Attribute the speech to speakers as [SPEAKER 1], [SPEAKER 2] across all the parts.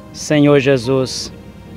[SPEAKER 1] Senhor Jesus,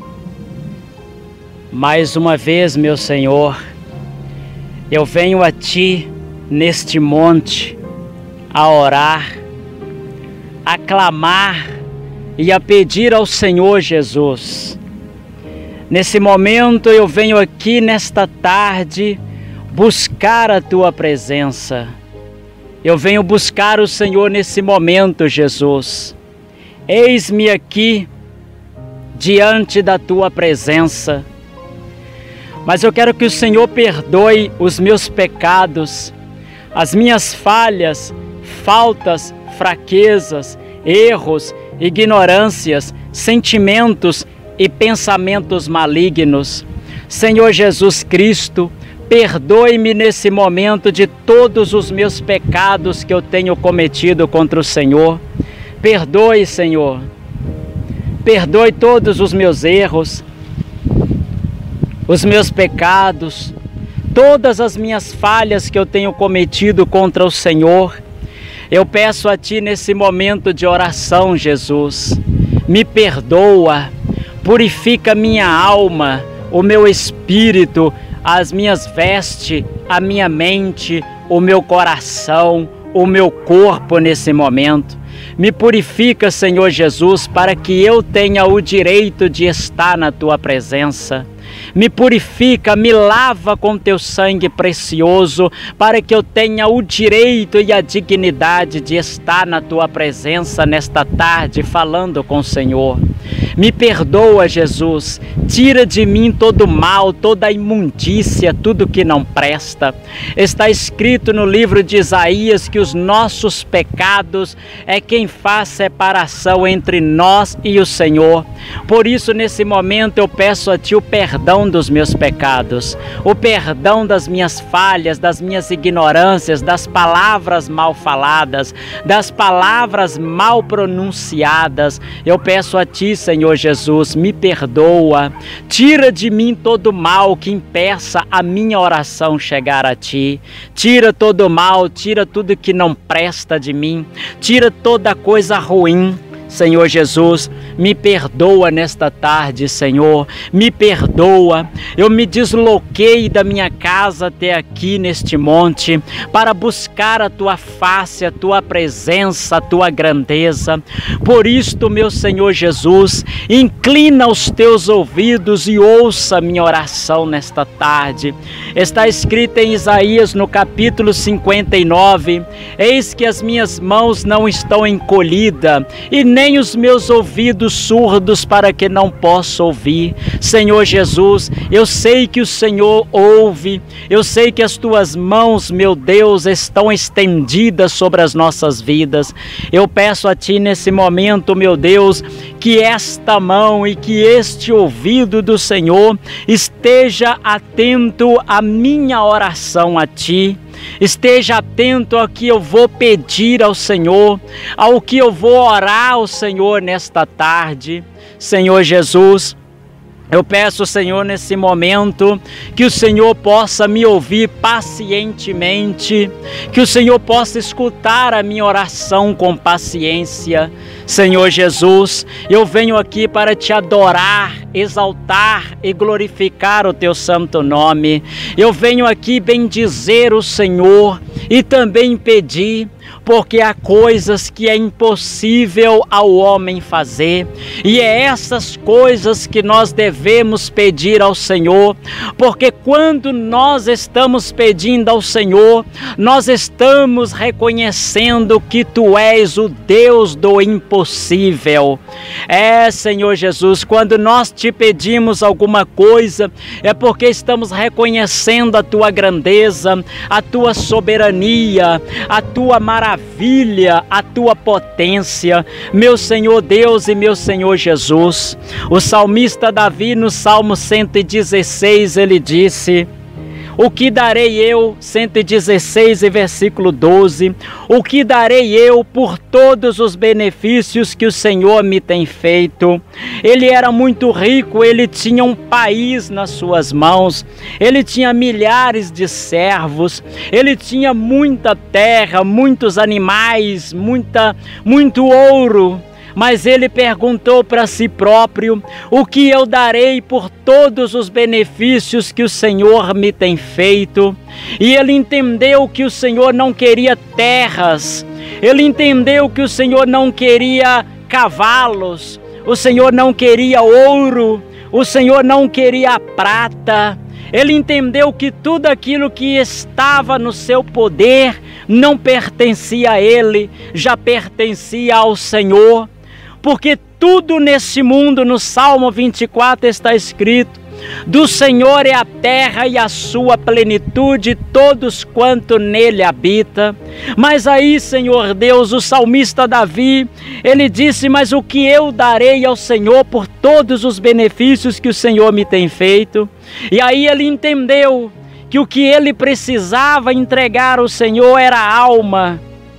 [SPEAKER 1] mais uma vez, meu Senhor, eu venho a Ti neste monte a orar, a clamar e a pedir ao Senhor Jesus. Nesse momento eu venho aqui nesta tarde buscar a Tua presença. Eu venho buscar o Senhor nesse momento, Jesus. Eis-me aqui diante da Tua presença. Mas eu quero que o Senhor perdoe os meus pecados, as minhas falhas, faltas, fraquezas, erros, ignorâncias, sentimentos e pensamentos malignos. Senhor Jesus Cristo, perdoe-me nesse momento de todos os meus pecados que eu tenho cometido contra o Senhor. Perdoe, Senhor. Perdoe todos os meus erros, os meus pecados, todas as minhas falhas que eu tenho cometido contra o Senhor. Eu peço a Ti nesse momento de oração, Jesus, me perdoa, purifica minha alma, o meu espírito, as minhas vestes, a minha mente, o meu coração, o meu corpo nesse momento. Me purifica, Senhor Jesus, para que eu tenha o direito de estar na Tua presença. Me purifica, me lava com Teu sangue precioso, para que eu tenha o direito e a dignidade de estar na Tua presença nesta tarde, falando com o Senhor. Me perdoa, Jesus, tira de mim todo mal, toda imundícia, tudo que não presta. Está escrito no livro de Isaías que os nossos pecados é quem faz separação entre nós e o Senhor. Por isso, nesse momento, eu peço a Ti o perdão dos meus pecados, o perdão das minhas falhas, das minhas ignorâncias, das palavras mal faladas, das palavras mal pronunciadas. Eu peço a Ti, Senhor Jesus, me perdoa, tira de mim todo mal que impeça a minha oração chegar a Ti. Tira todo mal, tira tudo que não presta de mim, tira toda coisa ruim. Senhor Jesus, me perdoa nesta tarde, Senhor, me perdoa. Eu me desloquei da minha casa até aqui neste monte para buscar a Tua face, a Tua presença, a Tua grandeza. Por isto, meu Senhor Jesus, inclina os Teus ouvidos e ouça minha oração nesta tarde. Está escrito em Isaías no capítulo 59, eis que as minhas mãos não estão encolhidas e nem os meus ouvidos surdos para que não possa ouvir. Senhor Jesus, eu sei que o Senhor ouve, eu sei que as Tuas mãos, meu Deus, estão estendidas sobre as nossas vidas. Eu peço a Ti nesse momento, meu Deus, que esta mão e que este ouvido do Senhor esteja atento à minha oração a Ti. Esteja atento ao que eu vou pedir ao Senhor, ao que eu vou orar ao Senhor nesta tarde. Senhor Jesus, eu peço, Senhor, nesse momento, que o Senhor possa me ouvir pacientemente, que o Senhor possa escutar a minha oração com paciência. Senhor Jesus, eu venho aqui para Te adorar, exaltar e glorificar o Teu santo nome. Eu venho aqui bendizer o Senhor e também pedir, porque há coisas que é impossível ao homem fazer, e é essas coisas que nós devemos pedir ao Senhor, porque quando nós estamos pedindo ao Senhor, nós estamos reconhecendo que Tu és o Deus do impossível. Senhor Jesus, quando nós Te pedimos alguma coisa, é porque estamos reconhecendo a Tua grandeza, a Tua soberania, a Tua maravilha, a Tua potência, meu Senhor Deus e meu Senhor Jesus. O salmista Davi, no Salmo 116, ele disse: o que darei eu, 116 e versículo 12, o que darei eu por todos os benefícios que o Senhor me tem feito? Ele era muito rico, ele tinha um país nas suas mãos, ele tinha milhares de servos, ele tinha muita terra, muitos animais, muito ouro. Mas ele perguntou para si próprio: o que eu darei por todos os benefícios que o Senhor me tem feito? E ele entendeu que o Senhor não queria terras, ele entendeu que o Senhor não queria cavalos, o Senhor não queria ouro, o Senhor não queria prata. Ele entendeu que tudo aquilo que estava no seu poder não pertencia a ele, já pertencia ao Senhor. Porque tudo nesse mundo, no Salmo 24 está escrito: do Senhor é a terra e a sua plenitude, todos quanto nele habita. Mas aí, Senhor Deus, o salmista Davi, ele disse: mas o que eu darei ao Senhor por todos os benefícios que o Senhor me tem feito? E aí ele entendeu que o que ele precisava entregar ao Senhor era a alma,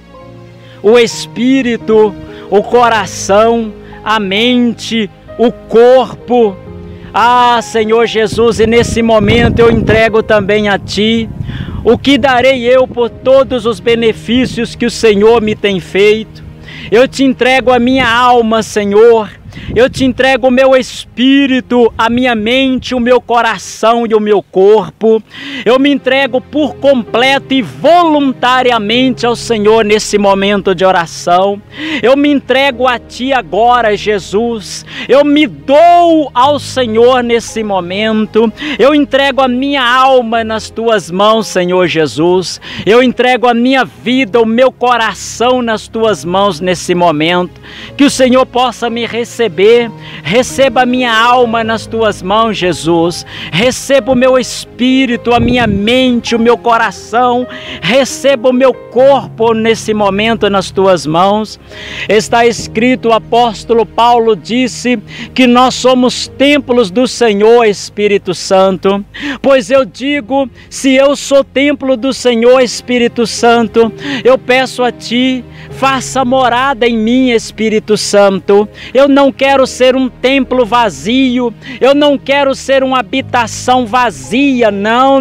[SPEAKER 1] o espírito, o coração, a mente, o corpo. Ah, Senhor Jesus, e nesse momento eu entrego também a Ti. O que darei eu por todos os benefícios que o Senhor me tem feito? Eu te entrego a minha alma, Senhor. Eu te entrego o meu espírito, a minha mente, o meu coração e o meu corpo. Eu me entrego por completo e voluntariamente ao Senhor nesse momento de oração. Eu me entrego a Ti agora, Jesus. Eu me dou ao Senhor nesse momento. Eu entrego a minha alma nas Tuas mãos, Senhor Jesus. Eu entrego a minha vida, o meu coração nas Tuas mãos nesse momento. Que o Senhor possa me receber. Receba a minha alma nas Tuas mãos, Jesus. Receba o meu espírito, a minha mente, o meu coração. Receba o meu corpo nesse momento nas Tuas mãos. Está escrito, o apóstolo Paulo disse que nós somos templos do Senhor, Espírito Santo. Pois eu digo, se eu sou templo do Senhor, Espírito Santo, eu peço a Ti, faça morada em mim, Espírito Santo. Eu não quero ser um templo vazio, eu não quero ser uma habitação vazia, não.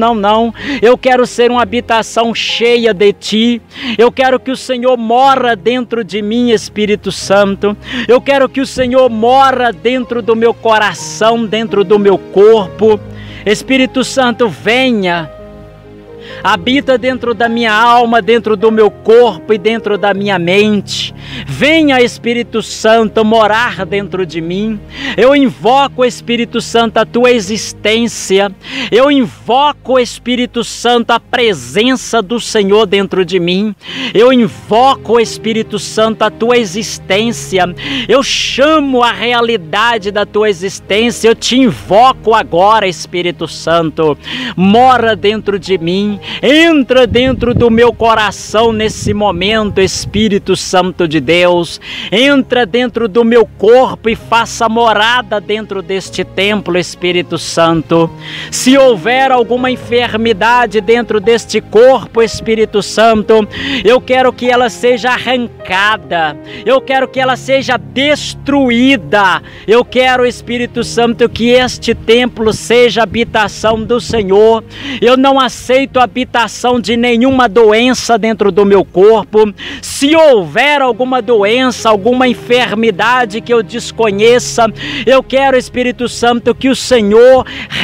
[SPEAKER 1] Eu quero ser uma habitação cheia de Ti. Eu quero que o Senhor mora dentro de mim, Espírito Santo. Eu quero que o Senhor mora dentro do meu coração, dentro do meu corpo. Espírito Santo, venha. Habita dentro da minha alma, dentro do meu corpo e dentro da minha mente. Venha, Espírito Santo, morar dentro de mim. Eu invoco, Espírito Santo, a Tua existência. Eu invoco, Espírito Santo, a presença do Senhor dentro de mim. Eu invoco, Espírito Santo, a Tua existência. Eu chamo a realidade da Tua existência. Eu te invoco agora, Espírito Santo. Mora dentro de mim. Entra dentro do meu coração nesse momento, Espírito Santo de Deus. Entra dentro do meu corpo e faça morada dentro deste templo, Espírito Santo. Se houver alguma enfermidade dentro deste corpo, Espírito Santo, eu quero que ela seja arrancada. Eu quero que ela seja destruída. Eu quero, Espírito Santo, que este templo seja habitação do Senhor. Eu não aceito a habitação de nenhuma doença dentro do meu corpo. Se houver alguma doença, alguma enfermidade que eu desconheça, eu quero, Espírito Santo, que o Senhor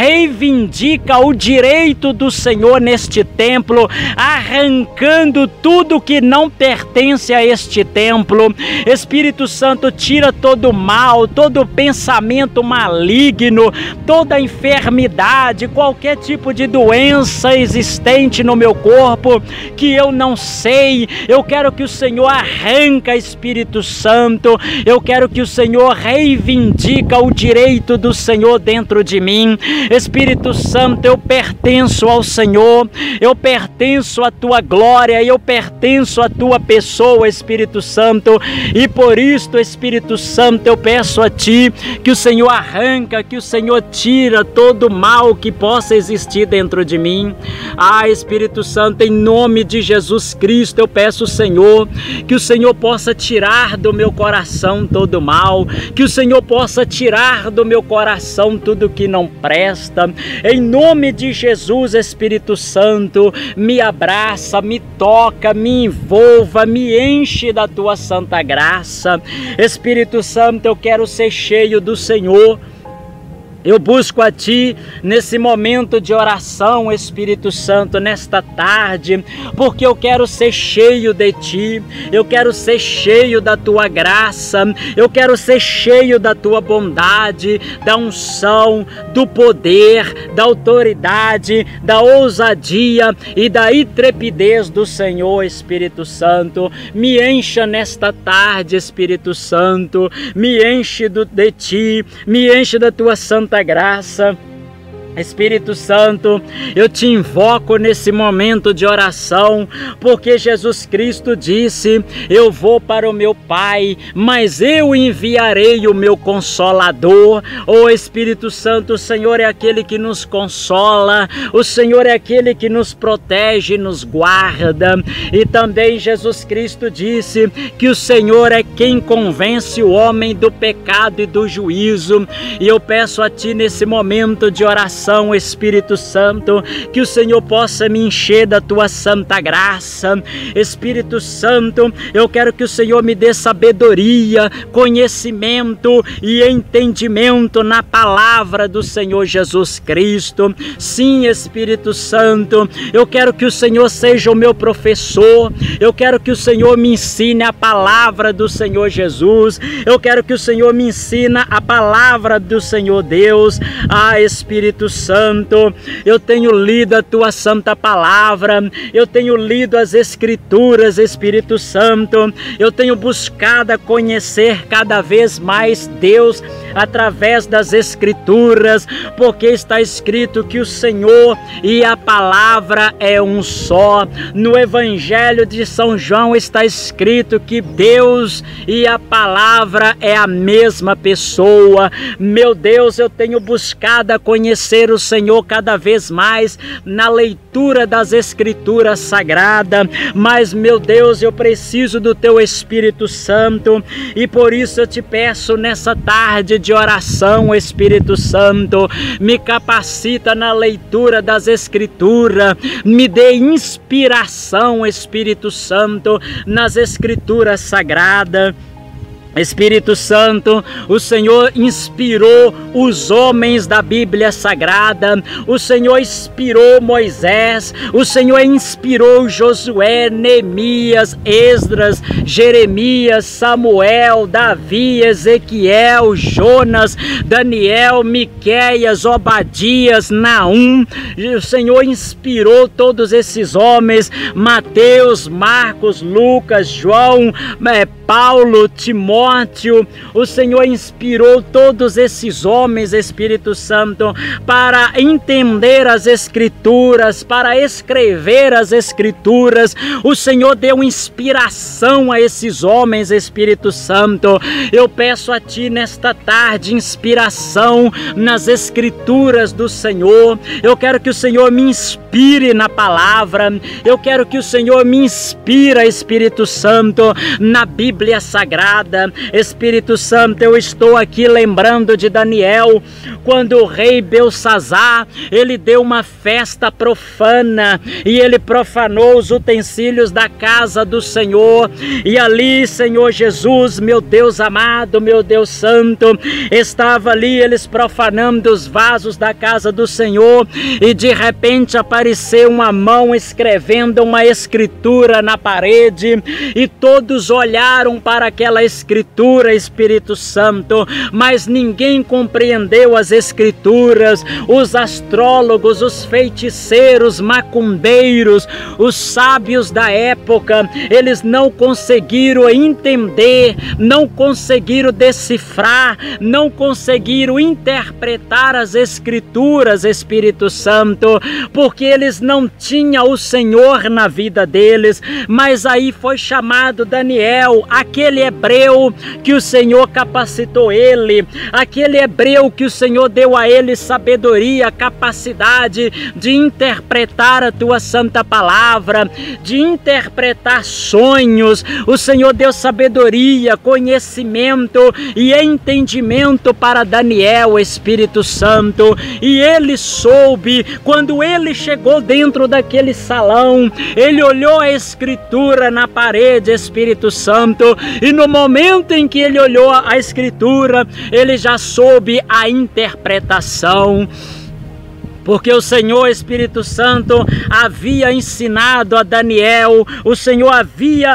[SPEAKER 1] reivindica o direito do Senhor neste templo, arrancando tudo que não pertence a este templo. Espírito Santo, tira todo o mal, todo pensamento maligno, toda enfermidade, qualquer tipo de doença existente no meu corpo que eu não sei. Eu quero que o Senhor arranca, Espírito Santo. Eu quero que o Senhor reivindica o direito do Senhor dentro de mim. Espírito Santo, eu pertenço ao Senhor, eu pertenço à Tua glória, eu pertenço à Tua pessoa, Espírito Santo, e por isto, Espírito Santo, eu peço a Ti que o Senhor arranca, que o Senhor tira todo o mal que possa existir dentro de mim. Ah, Espírito Santo, em nome de Jesus Cristo, eu peço, Senhor, que o Senhor possa tirar do meu coração todo mal, que o Senhor possa tirar do meu coração tudo que não presta. Em nome de Jesus, Espírito Santo, me abraça, me toca, me envolva, me enche da tua santa graça. Espírito Santo, eu quero ser cheio do Senhor. Eu busco a Ti nesse momento de oração, Espírito Santo, nesta tarde, porque eu quero ser cheio de Ti, eu quero ser cheio da Tua graça, eu quero ser cheio da Tua bondade, da unção, do poder, da autoridade, da ousadia e da intrepidez do Senhor, Espírito Santo. Me encha nesta tarde, Espírito Santo, me enche de Ti, me enche da Tua santa graça. Espírito Santo, eu te invoco nesse momento de oração, porque Jesus Cristo disse: eu vou para o meu Pai, mas eu enviarei o meu Consolador. Oh Espírito Santo, o Senhor é aquele que nos consola, o Senhor é aquele que nos protege e nos guarda. E também Jesus Cristo disse que o Senhor é quem convence o homem do pecado e do juízo. E eu peço a Ti nesse momento de oração, Espírito Santo, que o Senhor possa me encher da Tua santa graça. Espírito Santo, eu quero que o Senhor me dê sabedoria, conhecimento e entendimento na palavra do Senhor Jesus Cristo. Sim, Espírito Santo, eu quero que o Senhor seja o meu professor, eu quero que o Senhor me ensine a palavra do Senhor Jesus, eu quero que o Senhor me ensine a palavra do Senhor Deus. Ah, Espírito Santo, eu tenho lido a Tua santa palavra, eu tenho lido as Escrituras, Espírito Santo, eu tenho buscado conhecer cada vez mais Deus através das Escrituras, porque está escrito que o Senhor e a palavra é um só. No Evangelho de São João está escrito que Deus e a palavra é a mesma pessoa. Meu Deus, eu tenho buscado conhecer o Senhor cada vez mais na leitura das Escrituras Sagradas, mas meu Deus, eu preciso do Teu Espírito Santo, e por isso eu te peço nessa tarde de oração, Espírito Santo, me capacita na leitura das Escrituras, me dê inspiração, Espírito Santo, nas Escrituras Sagradas. Espírito Santo, o Senhor inspirou os homens da Bíblia Sagrada, o Senhor inspirou Moisés, o Senhor inspirou Josué, Neemias, Esdras, Jeremias, Samuel, Davi, Ezequiel, Jonas, Daniel, Miqueias, Obadias, Naum. O Senhor inspirou todos esses homens, Mateus, Marcos, Lucas, João, Paulo, Timóteo. O Senhor inspirou todos esses homens, Espírito Santo, para entender as Escrituras, para escrever as Escrituras. O Senhor deu inspiração a esses homens, Espírito Santo. Eu peço a Ti nesta tarde inspiração nas Escrituras do Senhor. Eu quero que o Senhor me inspire na palavra. Eu quero que o Senhor me inspire, Espírito Santo, na Bíblia Sagrada. Espírito Santo, eu estou aqui lembrando de Daniel, quando o rei Belsazar, ele deu uma festa profana e ele profanou os utensílios da casa do Senhor. E ali, Senhor Jesus, meu Deus amado, meu Deus santo, estava ali eles profanando os vasos da casa do Senhor, e de repente apareceu uma mão escrevendo uma escritura na parede, e todos olharam para aquela escritura, Espírito Santo, mas ninguém compreendeu as escrituras. Os astrólogos, os feiticeiros, macumbeiros, os sábios da época, eles não conseguiram entender, não conseguiram decifrar, não conseguiram interpretar as escrituras, Espírito Santo, porque eles não tinham o Senhor na vida deles. Mas aí foi chamado Daniel, aquele hebreu hebreu que o Senhor capacitou ele, aquele hebreu que o Senhor deu a ele sabedoria, capacidade de interpretar a tua santa palavra, de interpretar sonhos. O Senhor deu sabedoria, conhecimento e entendimento para Daniel, Espírito Santo, e ele soube. Quando ele chegou dentro daquele salão, ele olhou a escritura na parede, Espírito Santo, e no momento em que ele olhou a escritura, ele já soube a interpretação. Porque o Senhor Espírito Santo havia ensinado a Daniel, o Senhor havia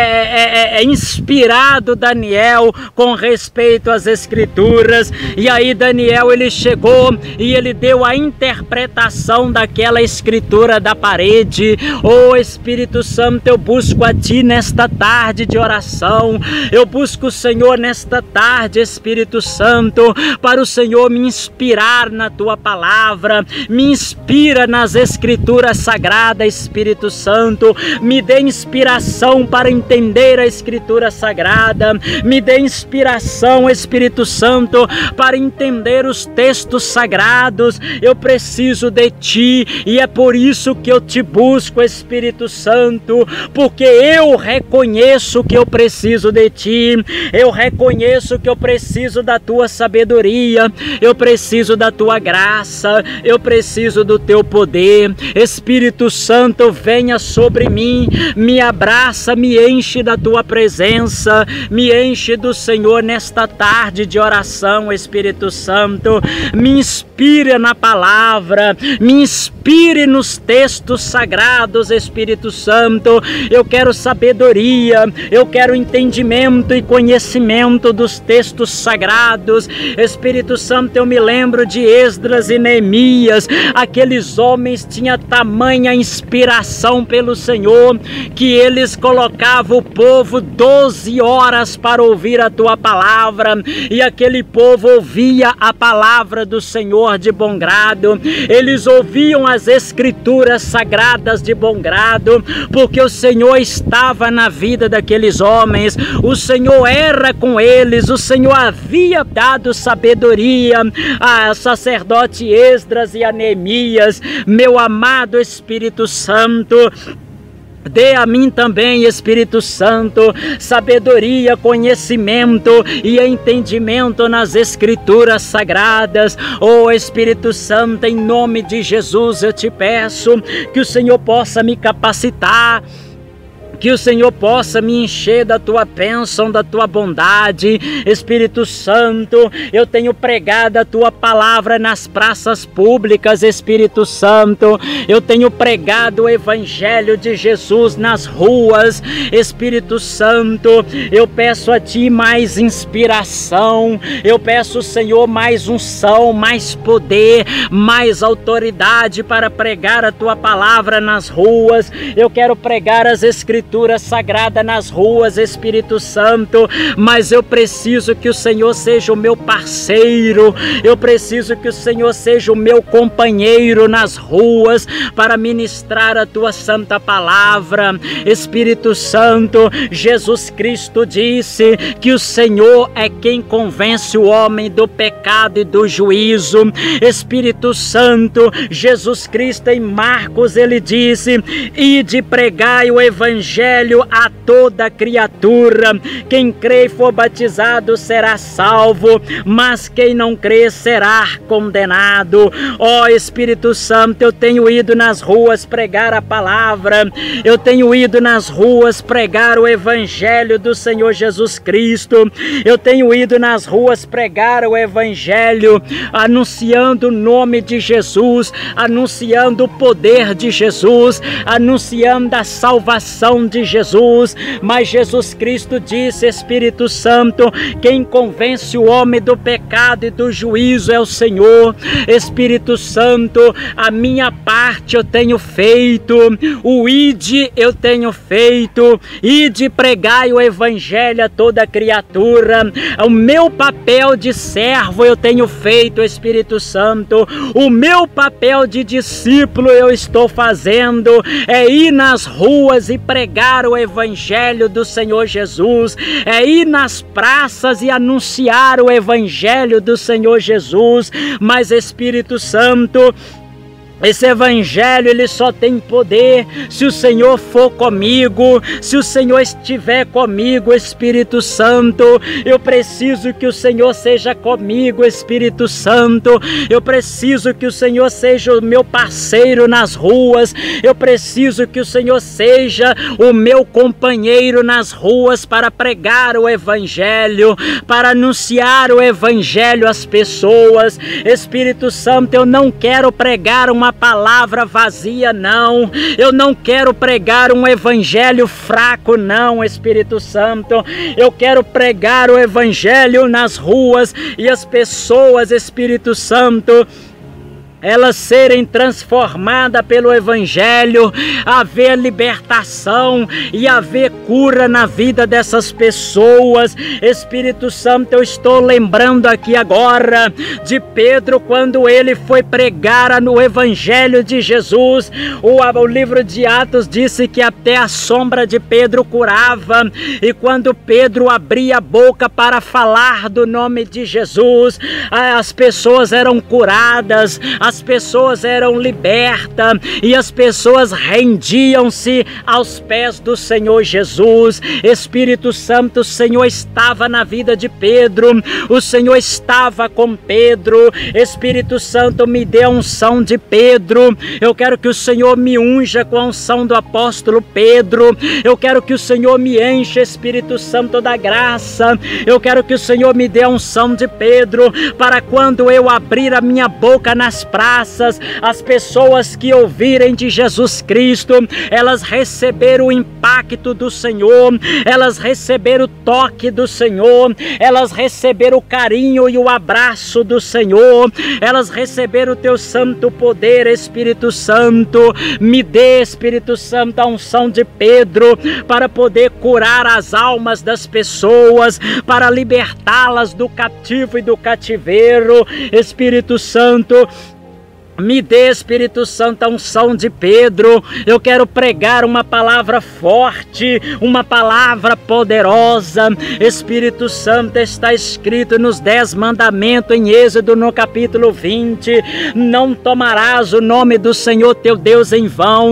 [SPEAKER 1] inspirado Daniel com respeito às Escrituras. E aí Daniel, ele chegou e ele deu a interpretação daquela escritura da parede. Oh Espírito Santo, eu busco a Ti nesta tarde de oração. Eu busco o Senhor nesta tarde, Espírito Santo, para o Senhor me inspirar na Tua palavra. Me inspira nas Escrituras Sagradas, Espírito Santo. Me dê inspiração para entender a Escritura Sagrada. Me dê inspiração, Espírito Santo, para entender os textos sagrados. Eu preciso de Ti e é por isso que eu Te busco, Espírito Santo, porque eu reconheço que eu preciso de Ti. Eu reconheço que eu preciso da Tua sabedoria. Eu preciso da Tua graça. Eu preciso do Teu poder. Espírito Santo, venha sobre mim, me abraça, me enche da Tua presença, me enche do Senhor nesta tarde de oração, Espírito Santo. Me inspire na palavra, me inspire nos textos sagrados, Espírito Santo. Eu quero sabedoria, eu quero entendimento e conhecimento dos textos sagrados. Espírito Santo, eu me lembro de Esdras e Neemias. Aqueles homens tinham tamanha inspiração pelo Senhor que eles colocavam o povo 12 horas para ouvir a Tua palavra, e aquele povo ouvia a palavra do Senhor de bom grado. Eles ouviam as Escrituras sagradas de bom grado, porque o Senhor estava na vida daqueles homens. O Senhor era com eles. O Senhor havia dado sabedoria a sacerdote Esdras e a Neemias. Meu amado Espírito Santo, dê a mim também, Espírito Santo, sabedoria, conhecimento e entendimento nas Escrituras Sagradas. Oh Espírito Santo, em nome de Jesus eu Te peço que o Senhor possa me capacitar, que o Senhor possa me encher da Tua bênção, da Tua bondade. Espírito Santo, eu tenho pregado a Tua palavra nas praças públicas, Espírito Santo. Eu tenho pregado o Evangelho de Jesus nas ruas, Espírito Santo. Eu peço a Ti mais inspiração, eu peço, Senhor, mais unção, mais poder, mais autoridade para pregar a Tua palavra nas ruas. Eu quero pregar as Escrituras sagrada nas ruas, Espírito Santo, mas eu preciso que o Senhor seja o meu parceiro, eu preciso que o Senhor seja o meu companheiro nas ruas para ministrar a Tua santa palavra. Espírito Santo, Jesus Cristo disse que o Senhor é quem convence o homem do pecado e do juízo. Espírito Santo, Jesus Cristo em Marcos, ele disse: ide pregai o Evangelho a toda criatura. Quem crê e for batizado será salvo, mas quem não crê será condenado. Ó Espírito Santo, eu tenho ido nas ruas pregar a palavra, eu tenho ido nas ruas pregar o Evangelho do Senhor Jesus Cristo, eu tenho ido nas ruas pregar o Evangelho, anunciando o nome de Jesus, anunciando o poder de Jesus, anunciando a salvação de Jesus. Mas Jesus Cristo disse, Espírito Santo, quem convence o homem do pecado e do juízo é o Senhor. Espírito Santo, a minha parte eu tenho feito, o ide eu tenho feito, ide pregai o Evangelho a toda criatura. O meu papel de servo eu tenho feito, Espírito Santo, o meu papel de discípulo eu estou fazendo, é ir nas ruas e pregar pregar o evangelho do Senhor Jesus, é ir nas praças e anunciar o evangelho do Senhor Jesus. Mas Espírito Santo, esse evangelho ele só tem poder se o Senhor for comigo, se o Senhor estiver comigo, Espírito Santo. Eu preciso que o Senhor seja comigo, Espírito Santo. Eu preciso que o Senhor seja o meu parceiro nas ruas. Eu preciso que o Senhor seja o meu companheiro nas ruas para pregar o evangelho, para anunciar o evangelho às pessoas. Espírito Santo, eu não quero pregar uma palavra vazia, não. Eu não quero pregar um evangelho fraco, não, Espírito Santo. Eu quero pregar o evangelho nas ruas e as pessoas, Espírito Santo, elas serem transformadas pelo evangelho, haver libertação e haver cura na vida dessas pessoas. Espírito Santo, eu estou lembrando aqui agora de Pedro, quando ele foi pregar no evangelho de Jesus. O livro de Atos disse que até a sombra de Pedro curava, e quando Pedro abria a boca para falar do nome de Jesus, as pessoas eram curadas, as pessoas eram libertas e as pessoas rendiam-se aos pés do Senhor Jesus. Espírito Santo, o Senhor estava na vida de Pedro, o Senhor estava com Pedro. Espírito Santo, me dê a unção de Pedro. Eu quero que o Senhor me unja com a unção do apóstolo Pedro. Eu quero que o Senhor me encha, Espírito Santo, da graça. Eu quero que o Senhor me dê a unção de Pedro, para quando eu abrir a minha boca nas praças, as pessoas que ouvirem de Jesus Cristo, elas receberam o impacto do Senhor, elas receberam o toque do Senhor, elas receberam o carinho e o abraço do Senhor, elas receberam o teu santo poder. Espírito Santo, me dê, Espírito Santo, a unção de Pedro, para poder curar as almas das pessoas, para libertá-las do cativo e do cativeiro. Espírito Santo, me dê, Espírito Santo, a unção de Pedro. Eu quero pregar uma palavra forte, uma palavra poderosa. Espírito Santo, está escrito nos 10 mandamentos em Êxodo, no capítulo 20: não tomarás o nome do Senhor teu Deus em vão.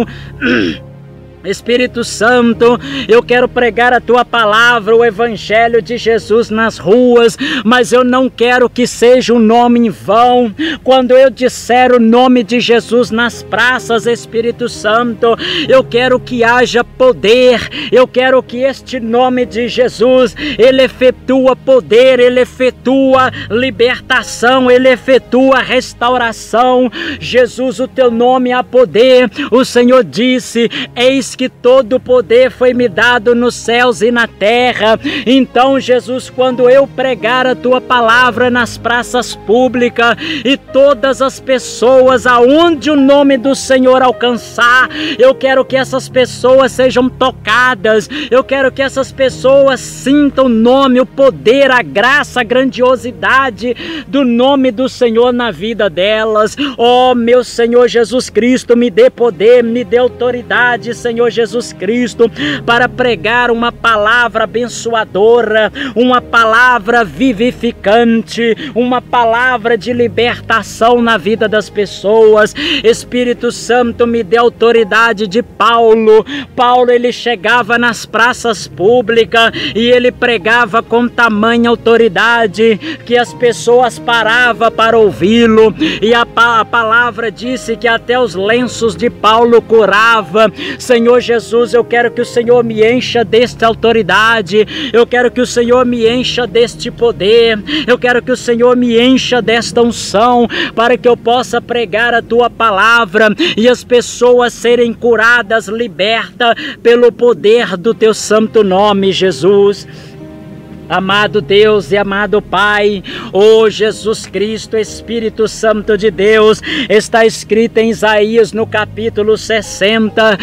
[SPEAKER 1] Espírito Santo, eu quero pregar a tua palavra, o evangelho de Jesus nas ruas, mas eu não quero que seja um nome em vão. Quando eu disser o nome de Jesus nas praças, Espírito Santo, eu quero que haja poder. Eu quero que este nome de Jesus, ele efetua poder, ele efetua libertação, ele efetua restauração. Jesus, o teu nome há poder. O Senhor disse: eis que todo poder foi me dado nos céus e na terra. Então, Jesus, quando eu pregar a tua palavra nas praças públicas, e todas as pessoas aonde o nome do Senhor alcançar, eu quero que essas pessoas sejam tocadas. Eu quero que essas pessoas sintam o nome, o poder, a graça, a grandiosidade do nome do Senhor na vida delas. Oh, meu Senhor Jesus Cristo, me dê poder, me dê autoridade, Senhor Jesus Cristo, para pregar uma palavra abençoadora, uma palavra vivificante, uma palavra de libertação na vida das pessoas. Espírito Santo, me dê autoridade de Paulo. Paulo, ele chegava nas praças públicas e ele pregava com tamanha autoridade que as pessoas paravam para ouvi-lo, e a palavra disse que até os lenços de Paulo curava. Senhor Jesus, eu quero que o Senhor me encha desta autoridade, eu quero que o Senhor me encha deste poder, eu quero que o Senhor me encha desta unção, para que eu possa pregar a tua palavra e as pessoas serem curadas, libertas pelo poder do teu santo nome, Jesus. Amado Deus e amado Pai, ó Jesus Cristo, Espírito Santo de Deus, está escrito em Isaías no capítulo 60,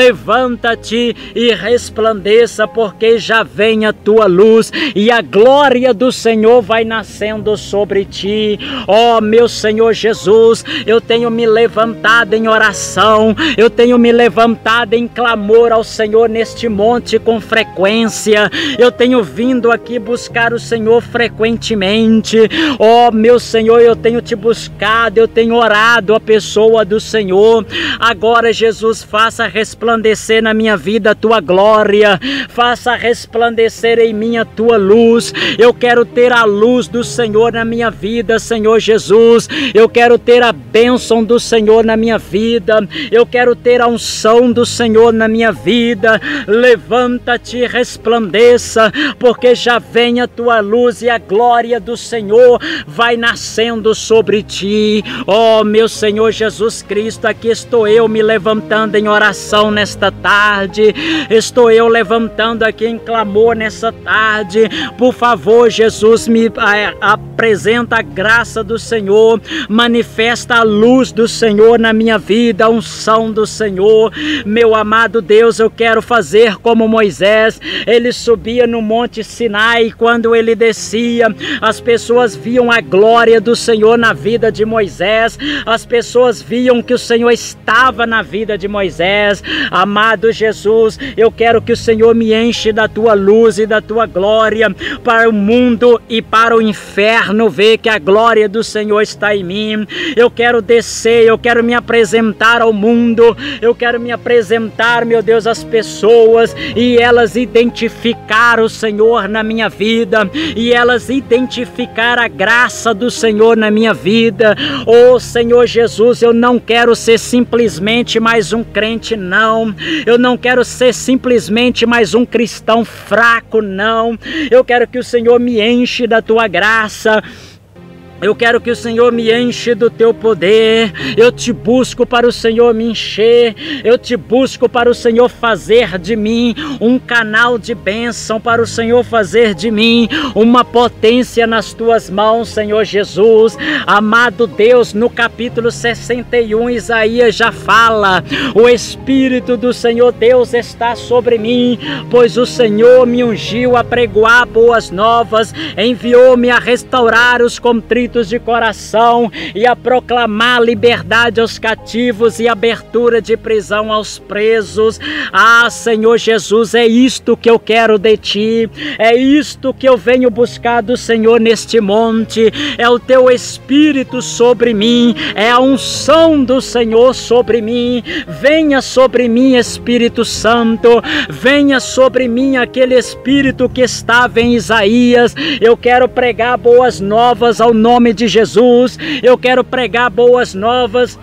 [SPEAKER 1] levanta-te e resplandeça, porque já vem a tua luz e a glória do Senhor vai nascendo sobre ti. Ó meu Senhor Jesus, eu tenho me levantado em oração, eu tenho me levantado em clamor ao Senhor neste monte com frequência, eu tenho vindo aqui buscar o Senhor frequentemente. Ó meu Senhor, eu tenho te buscado, eu tenho orado a pessoa do Senhor. Agora, Jesus, faça resplandecer na minha vida a tua glória, faça resplandecer em mim a tua luz. Eu quero ter a luz do Senhor na minha vida, Senhor Jesus. Eu quero ter a bênção do Senhor na minha vida, eu quero ter a unção do Senhor na minha vida. Levanta-te e resplandeça, porque já vem a tua luz e a glória do Senhor vai nascendo sobre ti. Ó meu Senhor Jesus Cristo, aqui estou eu me levantando em oração nesta tarde, estou eu levantando aqui em clamor nessa tarde. Por favor, Jesus, me apresenta a graça do Senhor, manifesta a luz do Senhor na minha vida, a unção do Senhor. Meu amado Deus, eu quero fazer como Moisés. Ele subia no monte Sinai, quando ele descia, as pessoas viam a glória do Senhor na vida de Moisés, as pessoas viam que o Senhor estava na vida de Moisés. Amado Jesus, eu quero que o Senhor me enche da tua luz e da tua glória, para o mundo e para o inferno ver que a glória do Senhor está em mim. Eu quero descer, eu quero me apresentar ao mundo, eu quero me apresentar, meu Deus, às pessoas, e elas identificar o Senhor na minha vida, e elas identificar a graça do Senhor na minha vida. Oh Senhor Jesus, eu não quero ser simplesmente mais um crente, não. Eu não quero ser simplesmente mais um cristão fraco, não. Eu quero que o Senhor me enche da tua graça. Eu quero que o Senhor me enche do teu poder. Eu te busco para o Senhor me encher. Eu te busco para o Senhor fazer de mim um canal de bênção, para o Senhor fazer de mim uma potência nas tuas mãos, Senhor Jesus. Amado Deus, no capítulo 61, Isaías já fala: o Espírito do Senhor Deus está sobre mim, pois o Senhor me ungiu a pregoar boas novas, enviou-me a restaurar os contritos de coração e a proclamar liberdade aos cativos e abertura de prisão aos presos. Ah, Senhor Jesus, é isto que eu quero de ti, é isto que eu venho buscar do Senhor neste monte. É o teu Espírito sobre mim, é a unção do Senhor sobre mim. Venha sobre mim, Espírito Santo, venha sobre mim aquele Espírito que estava em Isaías. Eu quero pregar boas novas ao nome de Jesus. Eu quero pregar boas novas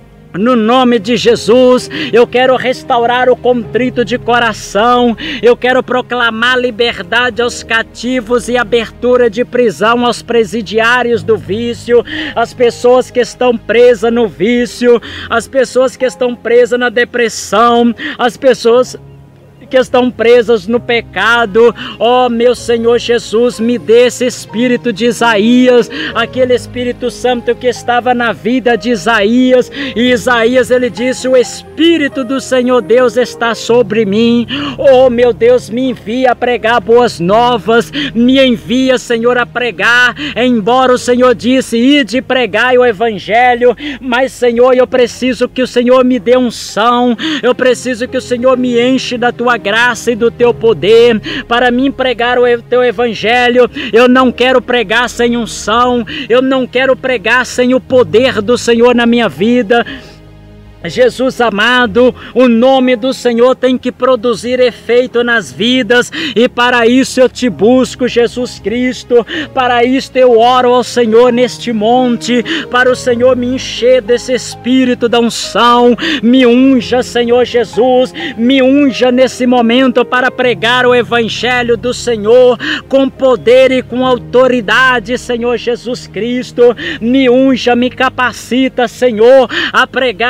[SPEAKER 1] no nome de Jesus. Eu quero restaurar o contrito de coração. Eu quero proclamar liberdade aos cativos e abertura de prisão aos presidiários do vício, as pessoas que estão presas no vício, as pessoas que estão presas na depressão, as pessoas que estão presas no pecado. Ó meu Senhor Jesus, me dê esse espírito de Isaías, aquele Espírito Santo que estava na vida de Isaías. E Isaías, ele disse: o Espírito do Senhor Deus está sobre mim. Oh meu Deus, me envia a pregar boas novas, me envia, Senhor, a pregar. Embora o Senhor disse: ide e pregai o Evangelho, mas Senhor, eu preciso que o Senhor me dê unção, eu preciso que o Senhor me enche da tua graça e do teu poder para mim pregar o teu Evangelho. Eu não quero pregar sem unção, eu não quero pregar sem o poder do Senhor na minha vida. Jesus amado, o nome do Senhor tem que produzir efeito nas vidas, e para isso eu te busco, Jesus Cristo. Para isto eu oro ao Senhor neste monte, para o Senhor me encher desse Espírito da unção. Me unja, Senhor Jesus, me unja nesse momento para pregar o Evangelho do Senhor com poder e com autoridade, Senhor Jesus Cristo. Me unja, me capacita, Senhor, a pregar o Evangelho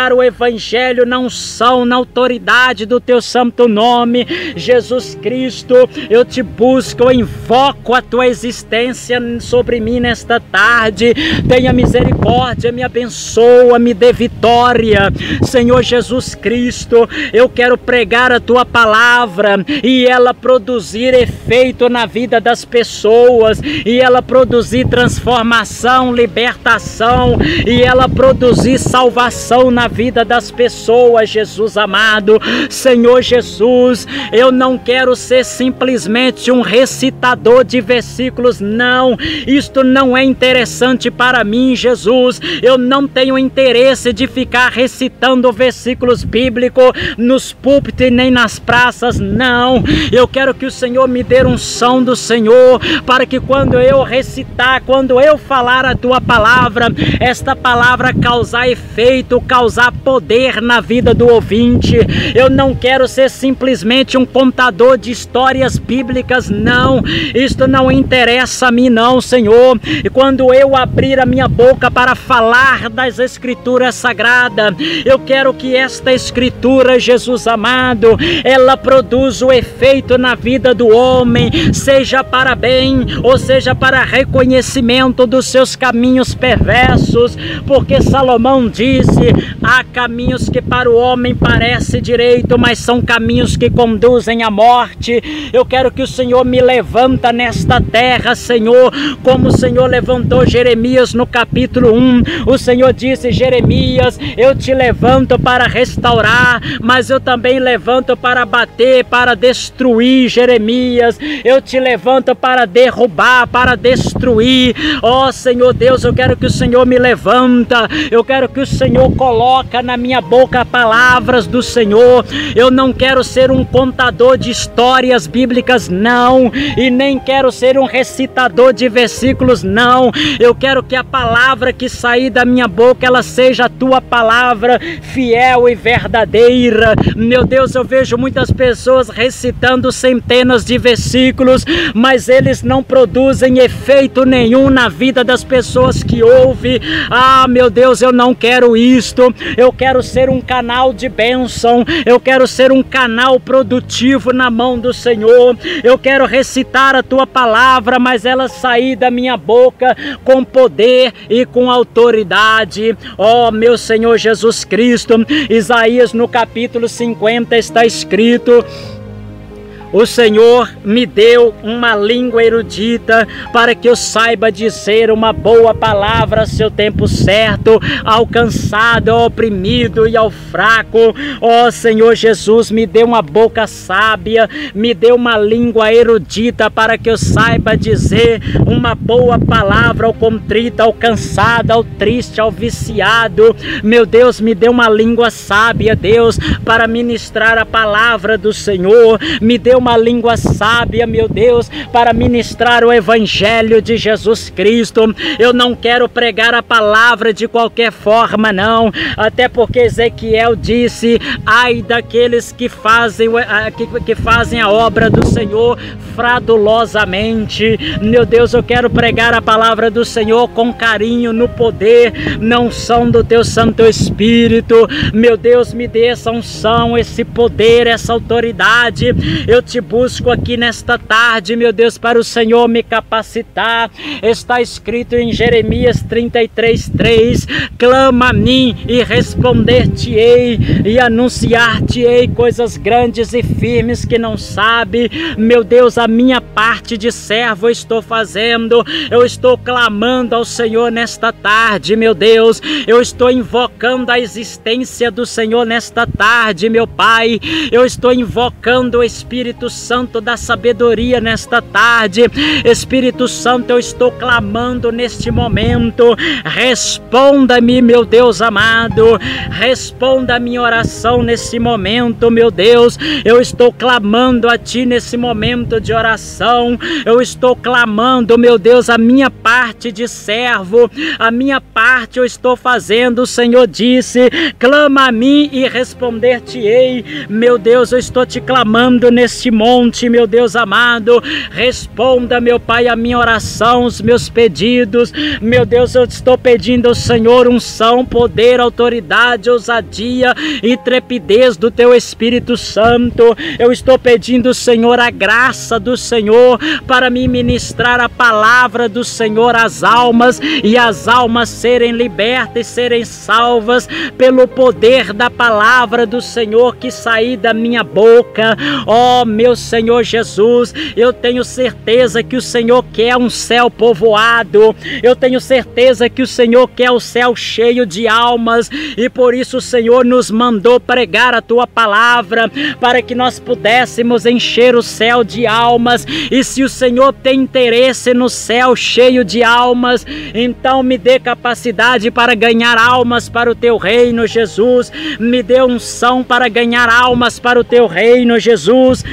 [SPEAKER 1] Evangelho, na unção, na autoridade do Teu santo nome. Jesus Cristo, eu te busco, eu invoco a Tua existência sobre mim nesta tarde. Tenha misericórdia, me abençoa, me dê vitória. Senhor Jesus Cristo, eu quero pregar a Tua palavra e ela produzir efeito na vida das pessoas, e ela produzir transformação, libertação, e ela produzir salvação na vida das pessoas. Jesus amado, Senhor Jesus, eu não quero ser simplesmente um recitador de versículos, não, isto não é interessante para mim, Jesus. Eu não tenho interesse de ficar recitando versículos bíblicos nos púlpitos e nem nas praças, não. Eu quero que o Senhor me dê unção do Senhor, para que quando eu recitar, quando eu falar a Tua palavra, esta palavra causar efeito, causar poder na vida do ouvinte. Eu não quero ser simplesmente um contador de histórias bíblicas, não. Isto não interessa a mim, não, Senhor. E quando eu abrir a minha boca para falar das Escrituras Sagradas, eu quero que esta Escritura, Jesus amado, ela produza o efeito na vida do homem, seja para bem ou seja para reconhecimento dos seus caminhos perversos, porque Salomão disse: há caminhos que para o homem parece direito, mas são caminhos que conduzem à morte. Eu quero que o Senhor me levanta nesta terra, Senhor, como o Senhor levantou Jeremias no capítulo 1. O Senhor disse: Jeremias, eu te levanto para restaurar, mas eu também levanto para bater, para destruir. Jeremias, eu te levanto para derrubar, para destruir. Ó Senhor Deus, eu quero que o Senhor me levanta, eu quero que o Senhor coloca na minha boca palavras do Senhor. Eu não quero ser um contador de histórias bíblicas, não, e nem quero ser um recitador de versículos, não. Eu quero que a palavra que sair da minha boca, ela seja a Tua palavra fiel e verdadeira. Meu Deus, eu vejo muitas pessoas recitando centenas de versículos, mas eles não produzem efeito nenhum na vida das pessoas que ouvem. Ah, meu Deus, eu não quero isto. Eu quero ser um canal de bênção, eu quero ser um canal produtivo na mão do Senhor. Eu quero recitar a Tua palavra, mas ela sair da minha boca com poder e com autoridade. Ó meu Senhor Jesus Cristo, Isaías no capítulo 50 está escrito: o Senhor me deu uma língua erudita para que eu saiba dizer uma boa palavra a seu tempo certo, ao cansado, ao oprimido e ao fraco. Ó Senhor Jesus, me dê uma boca sábia, me dê uma língua erudita para que eu saiba dizer uma boa palavra ao contrito, ao cansado, ao triste, ao viciado. Meu Deus, me dê uma língua sábia, Deus, para ministrar a palavra do Senhor. Me dê uma língua sábia, meu Deus, para ministrar o Evangelho de Jesus Cristo. Eu não quero pregar a palavra de qualquer forma, não, até porque Ezequiel disse: ai daqueles que fazem a obra do Senhor fraudulosamente. Meu Deus, eu quero pregar a palavra do Senhor com carinho, no poder, na unção do Teu Santo Espírito. Meu Deus, me dê essa unção, esse poder, essa autoridade. Eu te busco aqui nesta tarde, meu Deus, para o Senhor me capacitar. Está escrito em Jeremias 33:3: clama a mim e responder-te-ei e anunciar-te-ei coisas grandes e firmes que não sabe. Meu Deus, a minha parte de servo eu estou fazendo. Eu estou clamando ao Senhor nesta tarde, meu Deus. Eu estou invocando a existência do Senhor nesta tarde, meu Pai. Eu estou invocando o Espírito Santo da sabedoria nesta tarde. Espírito Santo, eu estou clamando neste momento. Responda-me, meu Deus amado. Responda a minha oração nesse momento, meu Deus. Eu estou clamando a Ti nesse momento de oração. Eu estou clamando, meu Deus, a minha parte de servo. A minha parte eu estou fazendo. O Senhor disse: clama a mim e responder-te-ei. Meu Deus, eu estou te clamando neste monte, meu Deus amado. Responda, meu Pai, a minha oração, os meus pedidos. Meu Deus, eu estou pedindo ao Senhor unção, poder, autoridade, ousadia e trepidez do Teu Espírito Santo. Eu estou pedindo, Senhor, a graça do Senhor para me ministrar a palavra do Senhor às almas, e as almas serem libertas e serem salvas pelo poder da palavra do Senhor que sair da minha boca. Ó, meu Senhor Jesus, eu tenho certeza que o Senhor quer um céu povoado, eu tenho certeza que o Senhor quer o céu cheio de almas, e por isso o Senhor nos mandou pregar a Tua palavra, para que nós pudéssemos encher o céu de almas. E se o Senhor tem interesse no céu cheio de almas, então me dê capacidade para ganhar almas para o Teu reino, Jesus. Me dê unção para ganhar almas para o Teu reino, Jesus.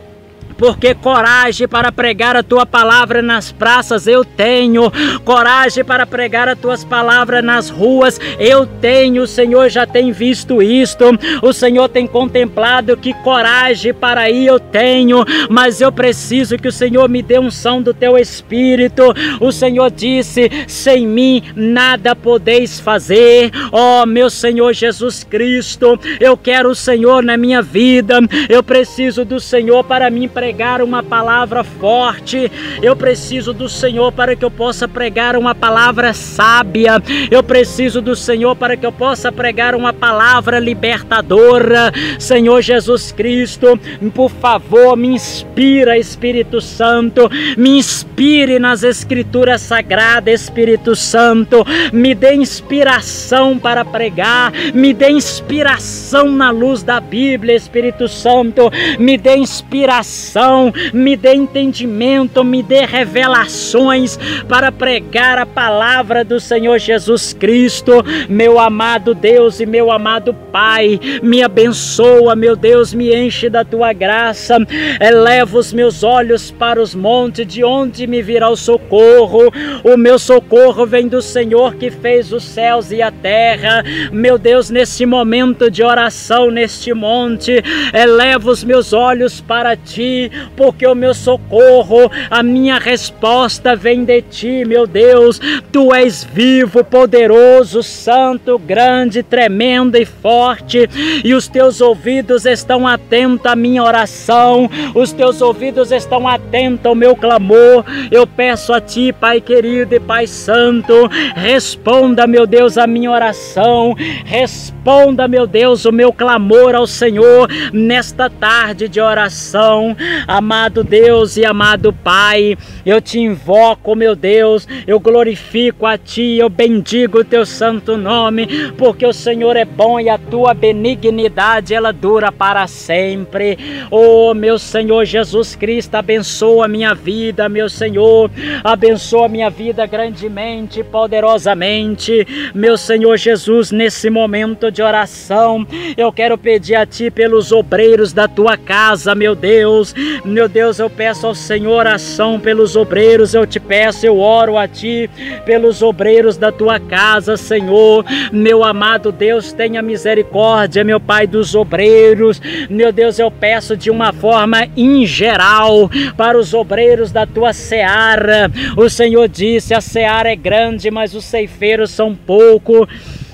[SPEAKER 1] Porque coragem para pregar a Tua palavra nas praças eu tenho, coragem para pregar as Tuas palavras nas ruas eu tenho. O Senhor já tem visto isto, o Senhor tem contemplado que coragem para ir eu tenho, mas eu preciso que o Senhor me dê unção do Teu Espírito. O Senhor disse: sem mim nada podeis fazer. Ó, meu Senhor Jesus Cristo, eu quero o Senhor na minha vida, eu preciso do Senhor para mim pregar uma palavra forte, eu preciso do Senhor para que eu possa pregar uma palavra sábia, eu preciso do Senhor para que eu possa pregar uma palavra libertadora. Senhor Jesus Cristo, por favor, me inspira, Espírito Santo, me inspire nas Escrituras Sagradas, Espírito Santo, me dê inspiração para pregar, me dê inspiração na luz da Bíblia, Espírito Santo, me dê inspiração, me dê entendimento, me dê revelações para pregar a palavra do Senhor Jesus Cristo. Meu amado Deus e meu amado Pai, me abençoa, meu Deus, me enche da Tua graça, eleva os meus olhos para os montes, de onde me virá o socorro. O meu socorro vem do Senhor que fez os céus e a terra. Meu Deus, nesse momento de oração, neste monte, eleva os meus olhos para Ti, porque o meu socorro, a minha resposta vem de Ti, meu Deus. Tu és vivo, poderoso, santo, grande, tremendo e forte, e os Teus ouvidos estão atentos à minha oração, os Teus ouvidos estão atentos ao meu clamor. Eu peço a Ti, Pai querido e Pai santo, responda, meu Deus, a minha oração, responda, meu Deus, o meu clamor ao Senhor nesta tarde de oração. Amado Deus e amado Pai, eu Te invoco, meu Deus, eu glorifico a Ti, eu bendigo o Teu santo nome, porque o Senhor é bom e a Tua benignidade, ela dura para sempre. Oh, meu Senhor Jesus Cristo, abençoa a minha vida, meu Senhor, abençoa a minha vida grandemente, poderosamente. Meu Senhor Jesus, nesse momento de oração, eu quero pedir a Ti pelos obreiros da Tua casa, meu Deus. Meu Deus, eu peço ao Senhor oração pelos obreiros, eu Te peço, eu oro a Ti pelos obreiros da Tua casa, Senhor. Meu amado Deus, tenha misericórdia, meu Pai, dos obreiros. Meu Deus, eu peço de uma forma em geral para os obreiros da Tua seara. O Senhor disse: a seara é grande, mas os ceifeiros são poucos.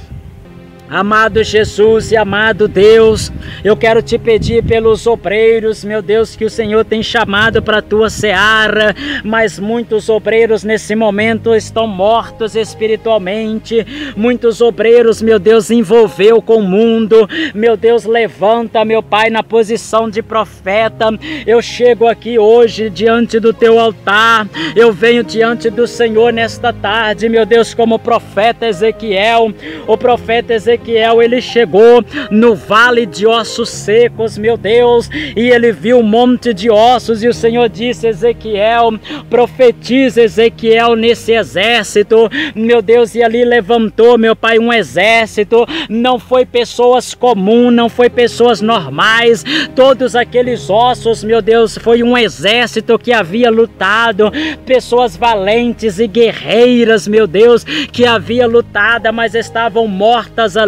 [SPEAKER 1] Amado Jesus e amado Deus, eu quero Te pedir pelos obreiros, meu Deus, que o Senhor tem chamado para a Tua seara, mas muitos obreiros nesse momento estão mortos espiritualmente. Muitos obreiros, meu Deus, envolveu com o mundo. Meu Deus, levanta, meu Pai, na posição de profeta. Eu chego aqui hoje diante do Teu altar, eu venho diante do Senhor nesta tarde, meu Deus, como o profeta Ezequiel. O profeta Ezequiel, ele chegou no vale de ossos secos, meu Deus, e ele viu um monte de ossos, e o Senhor disse: Ezequiel, profetiza, Ezequiel, nesse exército, meu Deus. E ali levantou, meu Pai, um exército. Não foi pessoas comuns, não foi pessoas normais, todos aqueles ossos, meu Deus, foi um exército que havia lutado, pessoas valentes e guerreiras, meu Deus, que havia lutado, mas estavam mortas ali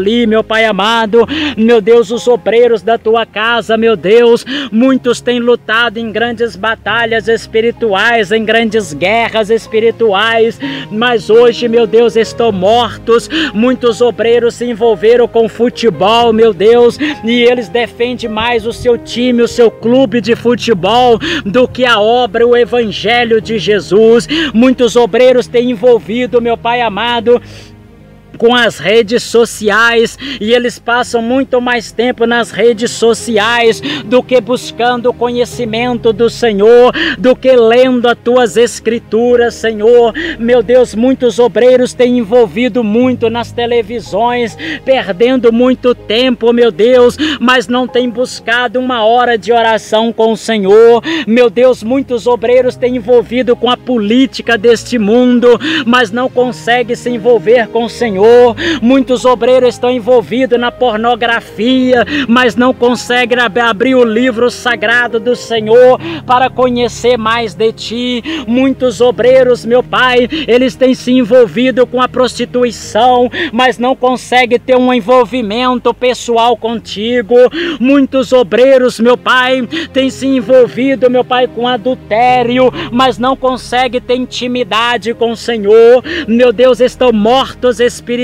[SPEAKER 1] ali, meu Pai amado. Meu Deus, os obreiros da tua casa, meu Deus, muitos têm lutado em grandes batalhas espirituais, em grandes guerras espirituais, mas hoje, meu Deus, estão mortos. Muitos obreiros se envolveram com futebol, meu Deus, e eles defendem mais o seu time, o seu clube de futebol, do que a obra, o evangelho de Jesus. Muitos obreiros têm envolvido, meu Pai amado, com as redes sociais, e eles passam muito mais tempo nas redes sociais do que buscando o conhecimento do Senhor, do que lendo as tuas escrituras, Senhor. Meu Deus, muitos obreiros têm envolvido muito nas televisões, perdendo muito tempo, meu Deus, mas não têm buscado uma hora de oração com o Senhor. Meu Deus, muitos obreiros têm envolvido com a política deste mundo, mas não conseguem se envolver com o Senhor. Muitos obreiros estão envolvidos na pornografia, mas não conseguem abrir o livro sagrado do Senhor para conhecer mais de Ti. Muitos obreiros, meu Pai, eles têm se envolvido com a prostituição, mas não conseguem ter um envolvimento pessoal contigo. Muitos obreiros, meu Pai, têm se envolvido, meu Pai, com adultério, mas não conseguem ter intimidade com o Senhor. Meu Deus, estão mortos espiritualmente.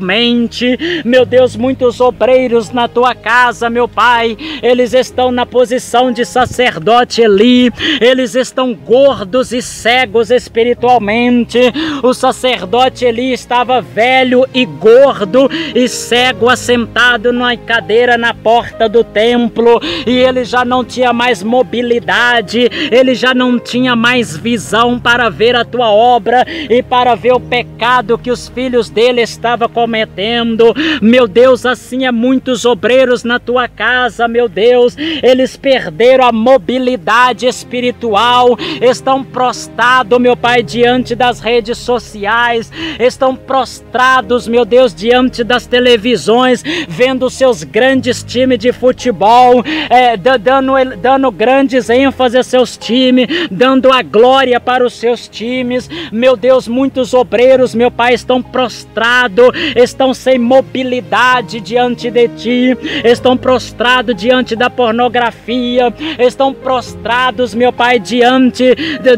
[SPEAKER 1] Meu Deus, muitos obreiros na tua casa, meu Pai, eles estão na posição de sacerdote Eli, eles estão gordos e cegos espiritualmente. O sacerdote Eli estava velho e gordo e cego, assentado numa cadeira na porta do templo, e ele já não tinha mais mobilidade, ele já não tinha mais visão para ver a tua obra e para ver o pecado que os filhos dele estava cometendo. Meu Deus, assim é muitos obreiros na tua casa, meu Deus, eles perderam a mobilidade espiritual, estão prostrados, meu Pai, diante das redes sociais, estão prostrados, meu Deus, diante das televisões, vendo seus grandes times de futebol, dando grandes ênfase a seus times, dando a glória para os seus times. Meu Deus, muitos obreiros, meu Pai, estão prostrados, estão sem mobilidade diante de Ti, estão prostrados diante da pornografia, estão prostrados, meu Pai, diante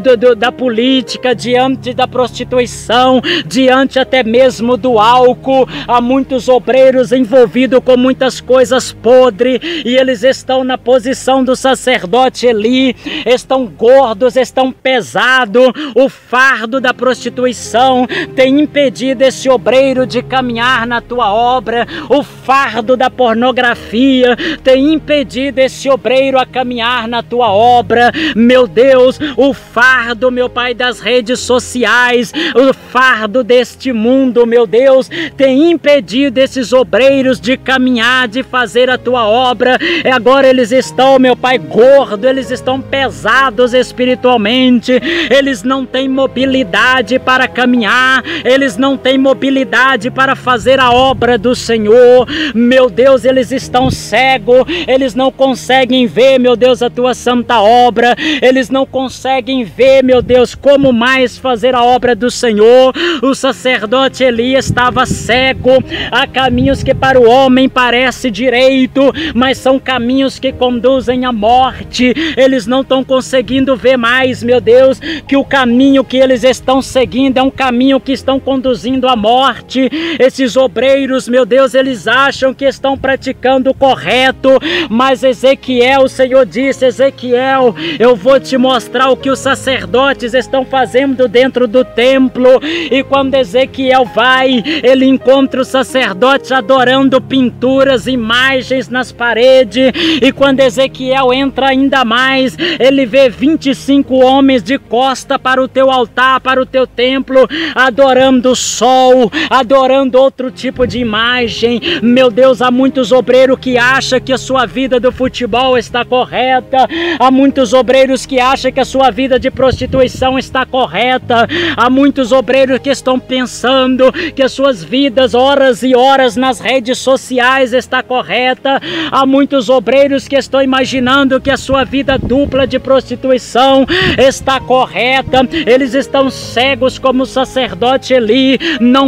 [SPEAKER 1] da política, diante da prostituição, diante até mesmo do álcool. Há muitos obreiros envolvidos com muitas coisas podres, e eles estão na posição do sacerdote Eli, estão gordos, estão pesados. O fardo da prostituição tem impedido esse obreiro de caminhar na tua obra. O fardo da pornografia tem impedido esse obreiro a caminhar na tua obra. Meu Deus, o fardo, meu Pai, das redes sociais, o fardo deste mundo, meu Deus, tem impedido esses obreiros de caminhar, de fazer a tua obra. E agora eles estão, meu Pai, gordos, eles estão pesados espiritualmente, eles não têm mobilidade para caminhar, eles não têm mobilidade para fazer a obra do Senhor. Meu Deus, eles estão cegos, eles não conseguem ver, meu Deus, a tua santa obra, eles não conseguem ver, meu Deus, como mais fazer a obra do Senhor. O sacerdote Eli estava cego. Há caminhos que para o homem parece direito, mas são caminhos que conduzem à morte. Eles não estão conseguindo ver mais, meu Deus, que o caminho que eles estão seguindo é um caminho que estão conduzindo à morte. Esses obreiros, meu Deus, eles acham que estão praticando o correto, mas Ezequiel, o Senhor disse: Ezequiel, eu vou te mostrar o que os sacerdotes estão fazendo dentro do templo. E quando Ezequiel vai, ele encontra os sacerdotes adorando pinturas, imagens nas paredes. E quando Ezequiel entra ainda mais, ele vê 25 homens de costa para o teu altar, para o teu templo, adorando o sol, adorando outro tipo de imagem. Meu Deus, há muitos obreiros que acham que a sua vida do futebol está correta, há muitos obreiros que acham que a sua vida de prostituição está correta, há muitos obreiros que estão pensando que as suas vidas, horas e horas nas redes sociais está correta, há muitos obreiros que estão imaginando que a sua vida dupla de prostituição está correta. Eles estão cegos como o sacerdote Eli, não vê mais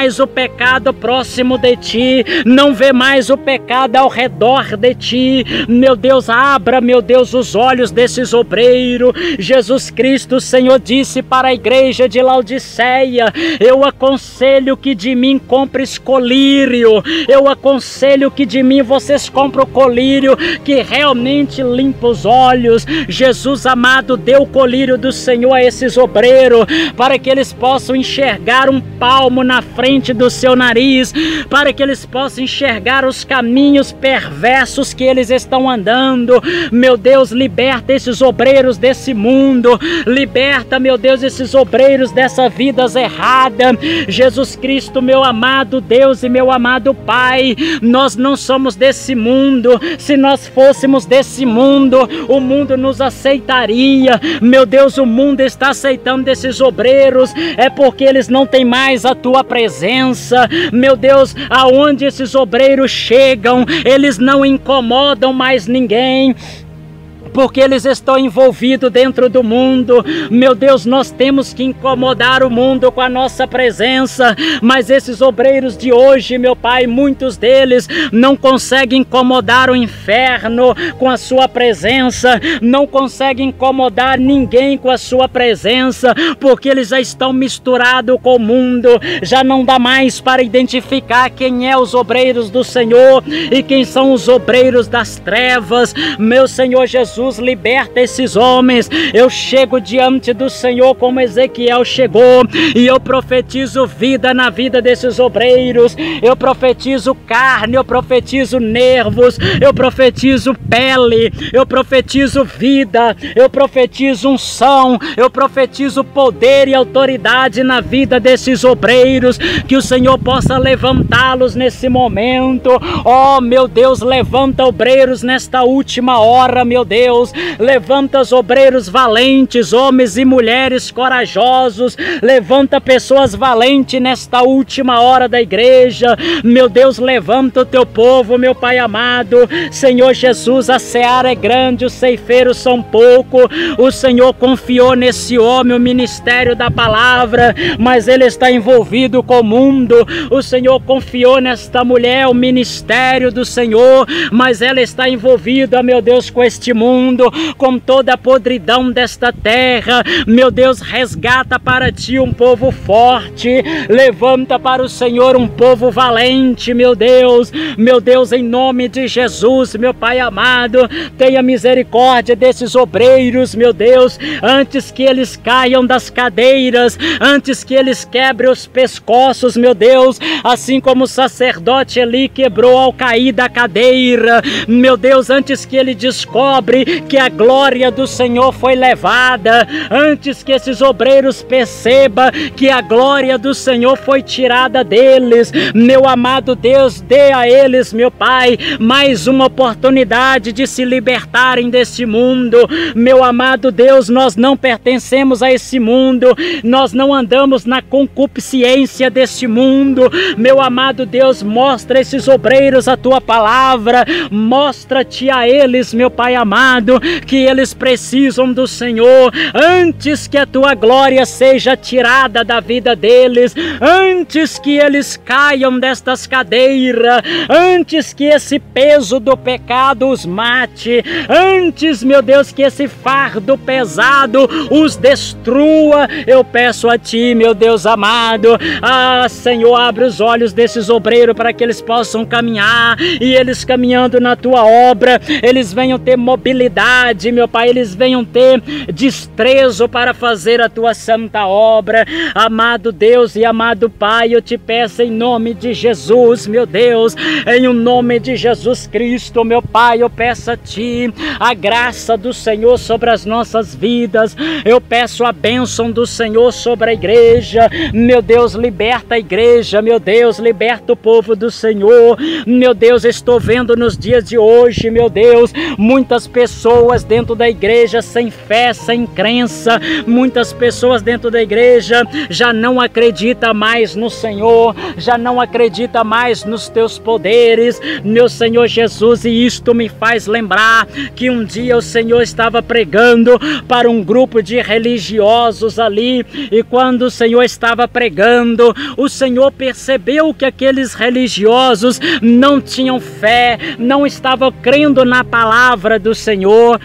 [SPEAKER 1] mais o pecado próximo de ti, não vê mais o pecado ao redor de ti. Meu Deus, abra, meu Deus, os olhos desses obreiros. Jesus Cristo, Senhor, disse para a igreja de Laodiceia: eu aconselho que de mim compres colírio, eu aconselho que de mim vocês comprem o colírio que realmente limpa os olhos. Jesus amado, dê o colírio do Senhor a esses obreiros, para que eles possam enxergar um palmo na frente do seu nariz, para que eles possam enxergar os caminhos perversos que eles estão andando. Meu Deus, liberta esses obreiros desse mundo, liberta, meu Deus, esses obreiros dessa vida errada. Jesus Cristo, meu amado Deus e meu amado Pai, nós não somos desse mundo. Se nós fôssemos desse mundo, o mundo nos aceitaria. Meu Deus, o mundo está aceitando esses obreiros, é porque eles não têm mais a tua presença. Meu Deus, aonde esses obreiros chegam, eles não incomodam mais ninguém, porque eles estão envolvidos dentro do mundo. Meu Deus, nós temos que incomodar o mundo com a nossa presença, mas esses obreiros de hoje, meu Pai, muitos deles não conseguem incomodar o inferno com a sua presença, não conseguem incomodar ninguém com a sua presença, porque eles já estão misturados com o mundo. Já não dá mais para identificar quem é os obreiros do Senhor e quem são os obreiros das trevas. Meu Senhor Jesus, liberta esses homens. Eu chego diante do Senhor como Ezequiel chegou, e eu profetizo vida na vida desses obreiros. Eu profetizo carne, eu profetizo nervos, eu profetizo pele, eu profetizo vida, eu profetizo unção, eu profetizo poder e autoridade na vida desses obreiros, que o Senhor possa levantá-los nesse momento. Oh, meu Deus, levanta obreiros nesta última hora, meu Deus. Levanta os obreiros valentes, homens e mulheres corajosos. Levanta pessoas valentes nesta última hora da igreja. Meu Deus, levanta o teu povo, meu Pai amado. Senhor Jesus, a seara é grande, os ceifeiros são poucos. O Senhor confiou nesse homem o ministério da palavra, mas ele está envolvido com o mundo. O Senhor confiou nesta mulher o ministério do Senhor, mas ela está envolvida, meu Deus, com este mundo, com toda a podridão desta terra. Meu Deus, resgata para ti um povo forte, levanta para o Senhor um povo valente, meu Deus, em nome de Jesus, meu Pai amado, tenha misericórdia desses obreiros, meu Deus, antes que eles caiam das cadeiras, antes que eles quebrem os pescoços, meu Deus, assim como o sacerdote Eli quebrou ao cair da cadeira, meu Deus, antes que ele descobre que a glória do Senhor foi levada, antes que esses obreiros percebam que a glória do Senhor foi tirada deles, meu amado Deus, dê a eles, meu Pai, mais uma oportunidade de se libertarem desse mundo. Meu amado Deus, nós não pertencemos a esse mundo, nós não andamos na concupiscência desse mundo. Meu amado Deus, mostra esses obreiros a tua palavra, mostra-te a eles, meu Pai amado, que eles precisam do Senhor, antes que a tua glória seja tirada da vida deles, antes que eles caiam destas cadeiras, antes que esse peso do pecado os mate, antes, meu Deus, que esse fardo pesado os destrua. Eu peço a ti, meu Deus amado, Senhor, abre os olhos desses obreiros para que eles possam caminhar, e eles caminhando na tua obra, eles venham ter mobilidade, meu Pai, eles venham ter desprezo para fazer a tua santa obra. Amado Deus e amado Pai, eu te peço em nome de Jesus, meu Deus, em o nome de Jesus Cristo, meu Pai, eu peço a ti a graça do Senhor sobre as nossas vidas. Eu peço a bênção do Senhor sobre a igreja. Meu Deus, liberta a igreja, meu Deus, liberta o povo do Senhor. Meu Deus, estou vendo nos dias de hoje, meu Deus, muitas pessoas pessoas dentro da igreja sem fé, sem crença. Muitas pessoas dentro da igreja já não acreditam mais no Senhor, já não acreditam mais nos teus poderes, meu Senhor Jesus. E isto me faz lembrar que um dia o Senhor estava pregando para um grupo de religiosos ali, e quando o Senhor estava pregando, o Senhor percebeu que aqueles religiosos não tinham fé, não estavam crendo na palavra do Senhor.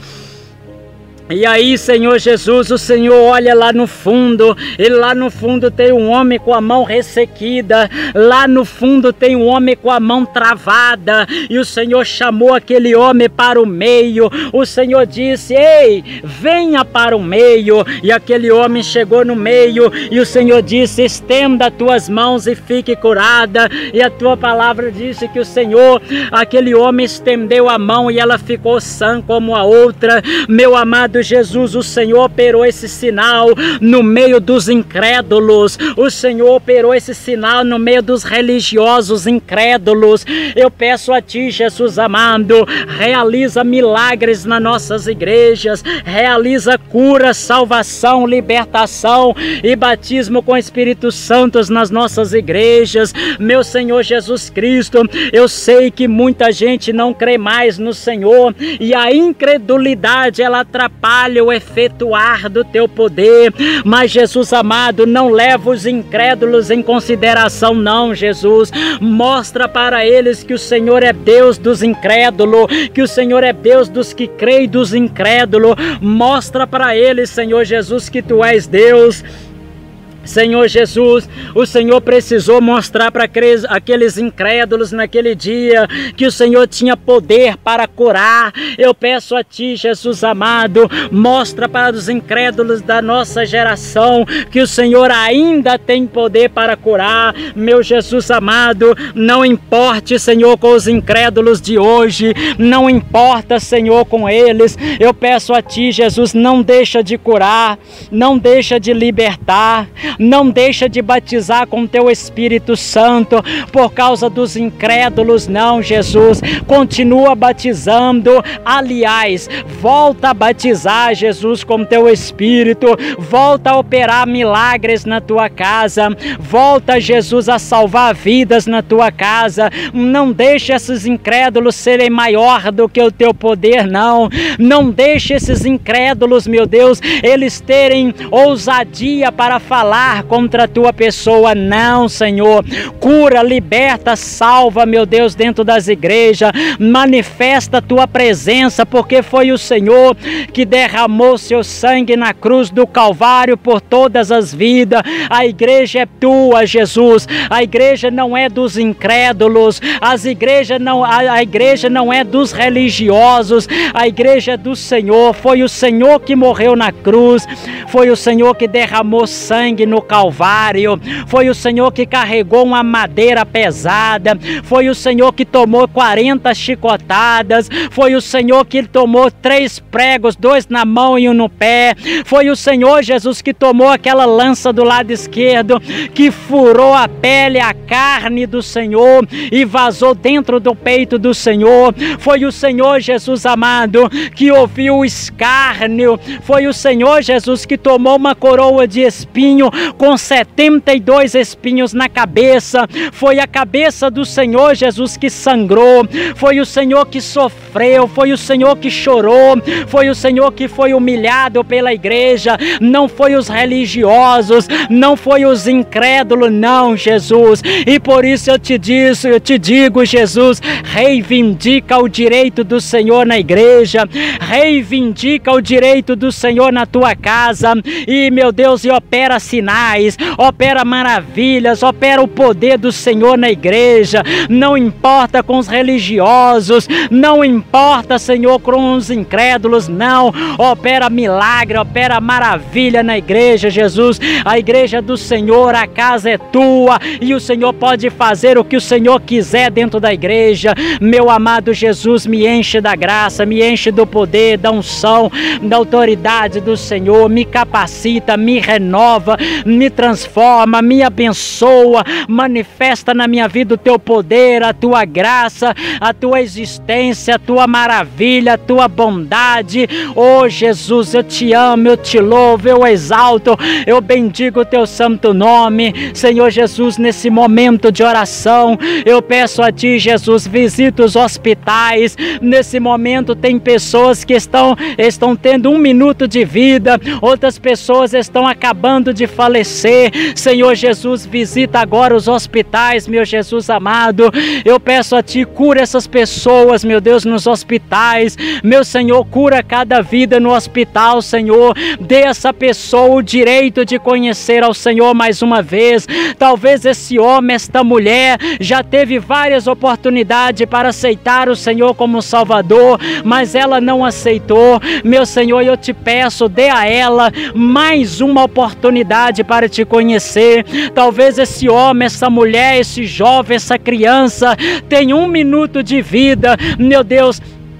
[SPEAKER 1] E aí, Senhor Jesus, o Senhor olha lá no fundo, e lá no fundo tem um homem com a mão ressequida, lá no fundo tem um homem com a mão travada, e o Senhor chamou aquele homem para o meio. O Senhor disse: ei, venha para o meio. E aquele homem chegou no meio, e o Senhor disse: estenda as tuas mãos e fique curada. E a tua palavra disse que o Senhor, aquele homem estendeu a mão e ela ficou sã como a outra. Meu amado Jesus, o Senhor operou esse sinal no meio dos incrédulos. O Senhor operou esse sinal no meio dos religiosos incrédulos. Eu peço a Ti, Jesus amado, realiza milagres nas nossas igrejas, realiza cura, salvação, libertação e batismo com o Espírito Santo nas nossas igrejas. Meu Senhor Jesus Cristo, eu sei que muita gente não crê mais no Senhor, e a incredulidade ela atrapalha o efetuar do Teu poder. Mas Jesus amado, não leva os incrédulos em consideração não, Jesus. Mostra para eles que o Senhor é Deus dos incrédulos, que o Senhor é Deus dos que creem, dos incrédulos. Mostra para eles, Senhor Jesus, que Tu és Deus. Senhor Jesus, o Senhor precisou mostrar para aqueles incrédulos naquele dia que o Senhor tinha poder para curar. Eu peço a Ti, Jesus amado, mostra para os incrédulos da nossa geração que o Senhor ainda tem poder para curar. Meu Jesus amado, não importe, Senhor, com os incrédulos de hoje, não importa, Senhor, com eles. Eu peço a Ti, Jesus, não deixa de curar, não deixa de libertar, não deixa de batizar com Teu Espírito Santo por causa dos incrédulos, não, Jesus. Continua batizando. Aliás, volta a batizar, Jesus, com Teu Espírito. Volta a operar milagres na Tua casa. Volta, Jesus, a salvar vidas na Tua casa. Não deixe esses incrédulos serem maior do que o Teu poder, não. Não deixe esses incrédulos, meu Deus, eles terem ousadia para falar contra a Tua pessoa, não, Senhor. Cura, liberta, salva, meu Deus, dentro das igrejas. Manifesta a Tua presença, porque foi o Senhor que derramou Seu sangue na cruz do Calvário por todas as vidas. A igreja é Tua, Jesus. A igreja não é dos incrédulos. A igreja não é dos religiosos. A igreja é do Senhor. Foi o Senhor que morreu na cruz. Foi o Senhor que derramou sangue no Calvário. Foi o Senhor que carregou uma madeira pesada. Foi o Senhor que tomou 40 chicotadas. Foi o Senhor que tomou 3 pregos, 2 na mão e 1 no pé. Foi o Senhor, Jesus, que tomou aquela lança do lado esquerdo, que furou a pele, a carne do Senhor e vazou dentro do peito do Senhor. Foi o Senhor, Jesus amado, que ouviu o escárnio. Foi o Senhor, Jesus, que tomou uma coroa de espinho com 72 espinhos na cabeça. Foi a cabeça do Senhor, Jesus, que sangrou. Foi o Senhor que sofreu. Foi o Senhor que chorou. Foi o Senhor que foi humilhado pela igreja. Não foi os religiosos, não foi os incrédulos, não, Jesus. E por isso eu te digo, Jesus, reivindica o direito do Senhor na igreja, reivindica o direito do Senhor na tua casa. E, meu Deus, e opera sinais, opera maravilhas, opera o poder do Senhor na igreja. Não importa com os religiosos, não importa, Senhor, com os incrédulos, não. Opera milagre, opera maravilha na igreja, Jesus. A igreja do Senhor, a casa é tua, e o Senhor pode fazer o que o Senhor quiser dentro da igreja. Meu amado Jesus, me enche da graça, me enche do poder, da unção, da autoridade do Senhor, me capacita, me renova, me transforma, me abençoa, manifesta na minha vida o teu poder, a tua graça, a tua existência, a tua maravilha, a tua bondade. Oh Jesus, eu te amo, eu te louvo, eu exalto, eu bendigo o teu santo nome. Senhor Jesus, nesse momento de oração, eu peço a ti, Jesus, visita os hospitais. Nesse momento tem pessoas que estão tendo 1 minuto de vida, outras pessoas estão acabando de falecer. Senhor Jesus, visita agora os hospitais, meu Jesus amado. Eu peço a ti, cura essas pessoas, meu Deus, nos hospitais. Meu Senhor, cura cada vida no hospital, Senhor. Dê a essa pessoa o direito de conhecer ao Senhor mais uma vez. Talvez esse homem, esta mulher, já teve várias oportunidades para aceitar o Senhor como Salvador, mas ela não aceitou. Meu Senhor, eu te peço, dê a ela mais uma oportunidade para te conhecer. Talvez esse homem, essa mulher, esse jovem, essa criança tenha 1 minuto de vida. Meu Deus,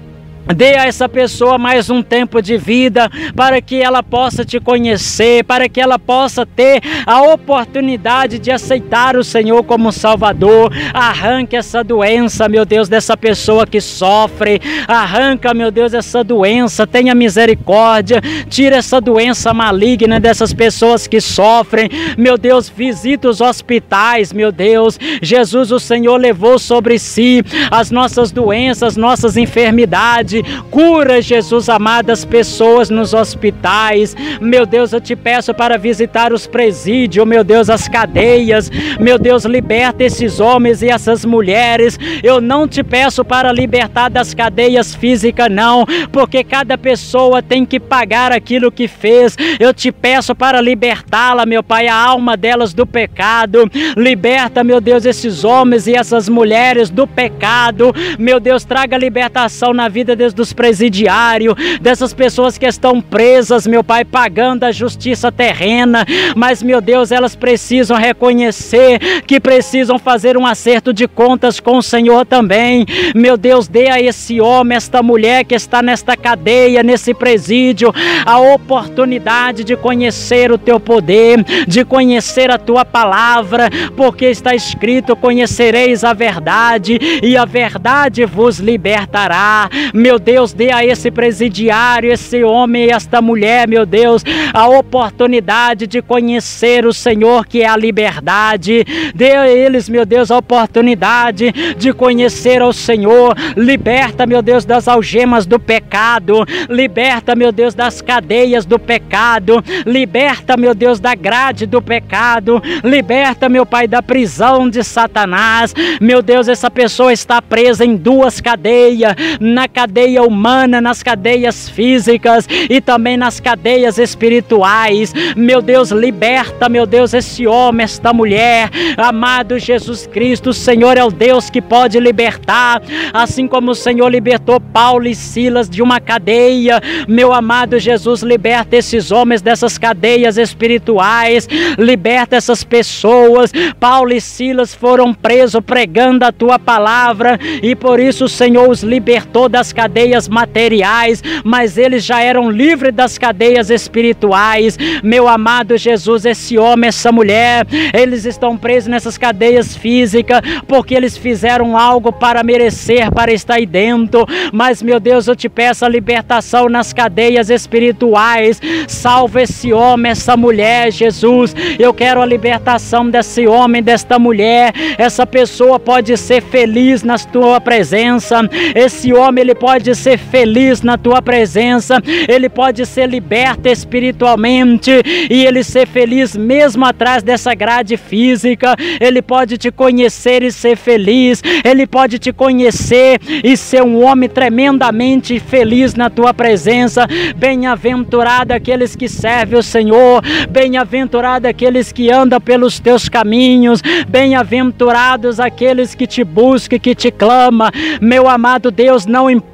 [SPEAKER 1] dê a essa pessoa mais um tempo de vida para que ela possa te conhecer, para que ela possa ter a oportunidade de aceitar o Senhor como Salvador. Arranque essa doença, meu Deus, dessa pessoa que sofre. Arranca, meu Deus, essa doença. Tenha misericórdia. Tira essa doença maligna dessas pessoas que sofrem. Meu Deus, visita os hospitais, meu Deus. Jesus, o Senhor levou sobre si as nossas doenças, nossas enfermidades. Cura, Jesus amado, as pessoas nos hospitais. Meu Deus, eu te peço para visitar os presídios, meu Deus, as cadeias. Meu Deus, liberta esses homens e essas mulheres. Eu não te peço para libertar das cadeias físicas, não, porque cada pessoa tem que pagar aquilo que fez. Eu te peço para libertá-la, meu Pai, a alma delas do pecado. Liberta, meu Deus, esses homens e essas mulheres do pecado. Meu Deus, traga libertação na vida dos presidiários, dessas pessoas que estão presas, meu Pai, pagando a justiça terrena, mas, meu Deus, elas precisam reconhecer que precisam fazer um acerto de contas com o Senhor também. Meu Deus, dê a esse homem, esta mulher que está nesta cadeia, nesse presídio, a oportunidade de conhecer o teu poder, de conhecer a tua palavra, porque está escrito: conhecereis a verdade e a verdade vos libertará. Meu Deus, dê a esse presidiário, esse homem e esta mulher, meu Deus, a oportunidade de conhecer o Senhor, que é a liberdade. Dê a eles, meu Deus, a oportunidade de conhecer o Senhor. Liberta, meu Deus, das algemas do pecado. Liberta, meu Deus, das cadeias do pecado. Liberta, meu Deus, da grade do pecado. Liberta, meu Pai, da prisão de Satanás. Meu Deus, essa pessoa está presa em 2 cadeias, na cadeia humana, nas cadeias físicas e também nas cadeias espirituais. Meu Deus, liberta, meu Deus, esse homem, esta mulher. Amado Jesus Cristo, o Senhor é o Deus que pode libertar, assim como o Senhor libertou Paulo e Silas de uma cadeia. Meu amado Jesus, liberta esses homens dessas cadeias espirituais. Liberta essas pessoas. Paulo e Silas foram presos pregando a tua palavra e por isso o Senhor os libertou das cadeias materiais, mas eles já eram livres das cadeias espirituais. Meu amado Jesus, esse homem, essa mulher, eles estão presos nessas cadeias físicas porque eles fizeram algo para merecer, para estar aí dentro. Mas, meu Deus, eu te peço a libertação nas cadeias espirituais. Salva esse homem, essa mulher, Jesus. Eu quero a libertação desse homem, desta mulher. Essa pessoa pode ser feliz na tua presença. Esse homem, ele pode ser feliz na tua presença. Ele pode ser liberto espiritualmente e ele ser feliz mesmo atrás dessa grade física. Ele pode te conhecer e ser feliz. Ele pode te conhecer e ser um homem tremendamente feliz na tua presença. Bem-aventurado aqueles que servem o Senhor. Bem-aventurado aqueles que andam pelos teus caminhos. Bem-aventurados aqueles que te buscam e que te clamam. Meu amado Deus, não importa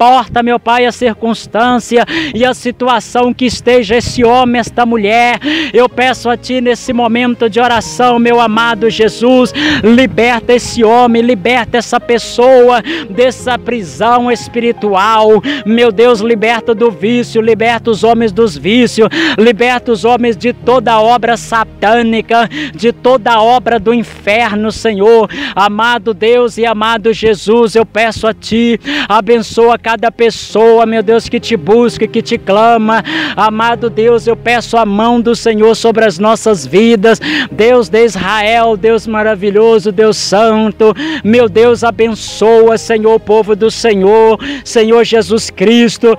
[SPEAKER 1] importa, meu Pai, a circunstância e a situação que esteja esse homem, esta mulher, eu peço a Ti nesse momento de oração, meu amado Jesus, liberta esse homem, liberta essa pessoa dessa prisão espiritual, meu Deus, liberta do vício, liberta os homens dos vícios, liberta os homens de toda obra satânica, de toda obra do inferno, Senhor. Amado Deus e amado Jesus, eu peço a Ti, abençoa cada pessoa, meu Deus, que Te busca, que Te clama. Amado Deus, eu peço a mão do Senhor sobre as nossas vidas. Deus de Israel, Deus maravilhoso, Deus santo, meu Deus, abençoa, Senhor, o povo do Senhor, Senhor Jesus Cristo.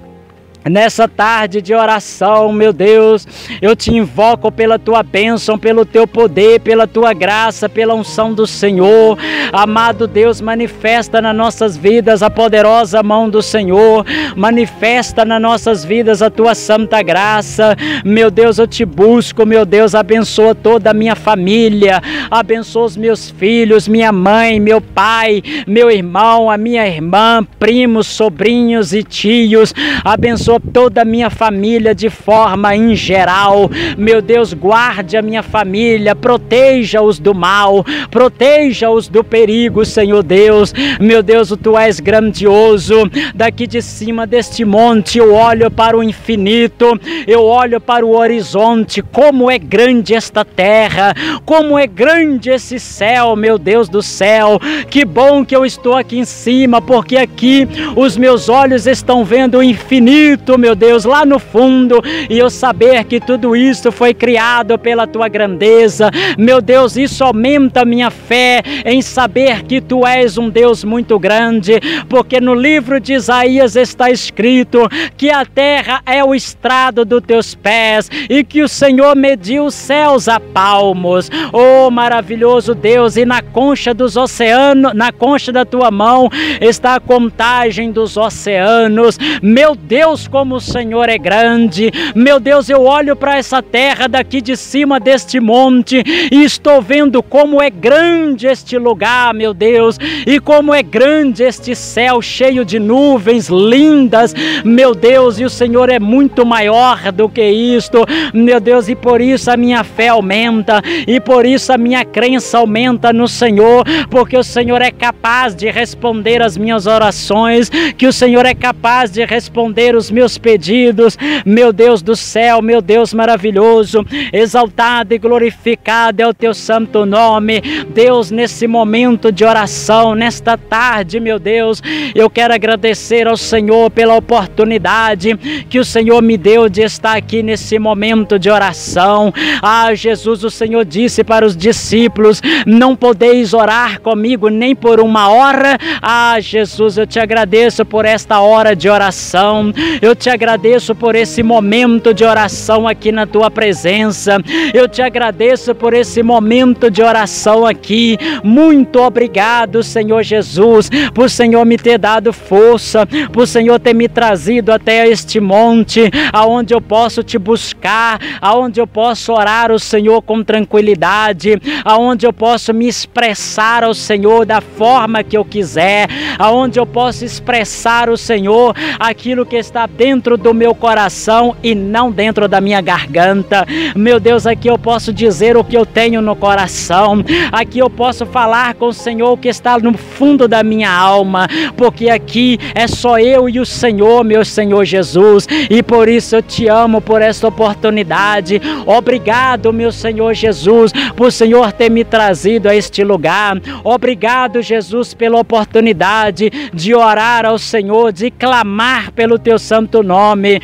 [SPEAKER 1] Nessa tarde de oração, meu Deus, eu Te invoco pela Tua bênção, pelo Teu poder, pela Tua graça, pela unção do Senhor. Amado Deus, manifesta nas nossas vidas a poderosa mão do Senhor, manifesta nas nossas vidas a Tua santa graça. Meu Deus, eu Te busco, meu Deus, abençoa toda a minha família, abençoa os meus filhos, minha mãe, meu pai, meu irmão, a minha irmã, primos, sobrinhos e tios, abençoa toda a minha família de forma em geral. Meu Deus, guarde a minha família, proteja-os do mal, proteja-os do perigo, Senhor Deus. Meu Deus, Tu és grandioso. Daqui de cima deste monte eu olho para o infinito, eu olho para o horizonte. Como é grande esta terra, como é grande esse céu, meu Deus do céu. Que bom que eu estou aqui em cima, porque aqui os meus olhos estão vendo o infinito, meu Deus, lá no fundo, e eu saber que tudo isso foi criado pela Tua grandeza. Meu Deus, isso aumenta a minha fé em saber que Tu és um Deus muito grande, porque no livro de Isaías está escrito que a terra é o estrado dos Teus pés e que o Senhor mediu os céus a palmos. Oh, maravilhoso Deus, e na concha dos oceanos, na concha da Tua mão está a contagem dos oceanos. Meu Deus, como o Senhor é grande. Meu Deus, eu olho para essa terra daqui de cima deste monte e estou vendo como é grande este lugar, meu Deus, e como é grande este céu cheio de nuvens lindas, meu Deus, e o Senhor é muito maior do que isto, meu Deus, e por isso a minha fé aumenta, e por isso a minha crença aumenta no Senhor, porque o Senhor é capaz de responder as minhas orações, que o Senhor é capaz de responder os meus pedidos. Meu Deus do céu, meu Deus maravilhoso, exaltado e glorificado é o Teu santo nome. Deus, nesse momento de oração, nesta tarde, meu Deus, eu quero agradecer ao Senhor pela oportunidade que o Senhor me deu de estar aqui nesse momento de oração. Ah, Jesus, o Senhor disse para os discípulos: não podeis orar comigo nem por uma hora. Ah, Jesus, eu Te agradeço por esta hora de oração, eu Te agradeço por esse momento de oração aqui na Tua presença, eu Te agradeço por esse momento de oração aqui. Muito obrigado, Senhor Jesus, por Senhor me ter dado força, por Senhor ter me trazido até este monte, aonde eu posso Te buscar, aonde eu posso orar ao Senhor com tranquilidade, aonde eu posso me expressar ao Senhor da forma que eu quiser, aonde eu posso expressar ao Senhor aquilo que está dentro do meu coração e não dentro da minha garganta. Meu Deus, aqui eu posso dizer o que eu tenho no coração, aqui eu posso falar com o Senhor o que está no fundo da minha alma, porque aqui é só eu e o Senhor, meu Senhor Jesus, e por isso eu Te amo por esta oportunidade. Obrigado, meu Senhor Jesus, por o Senhor ter me trazido a este lugar. Obrigado, Jesus, pela oportunidade de orar ao Senhor, de clamar pelo Teu santo nome.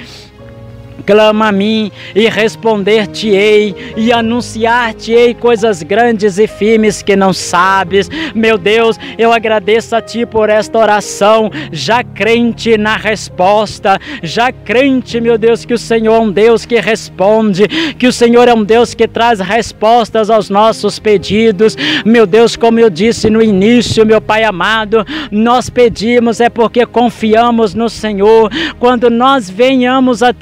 [SPEAKER 1] Clama a mim e responder-te-ei e anunciar-te-ei coisas grandes e firmes que não sabes. Meu Deus, eu agradeço a Ti por esta oração, já crente na resposta, já crente, meu Deus, que o Senhor é um Deus que responde, que o Senhor é um Deus que traz respostas aos nossos pedidos. Meu Deus, como eu disse no início, meu Pai amado, nós pedimos é porque confiamos no Senhor. Quando nós venhamos até aqui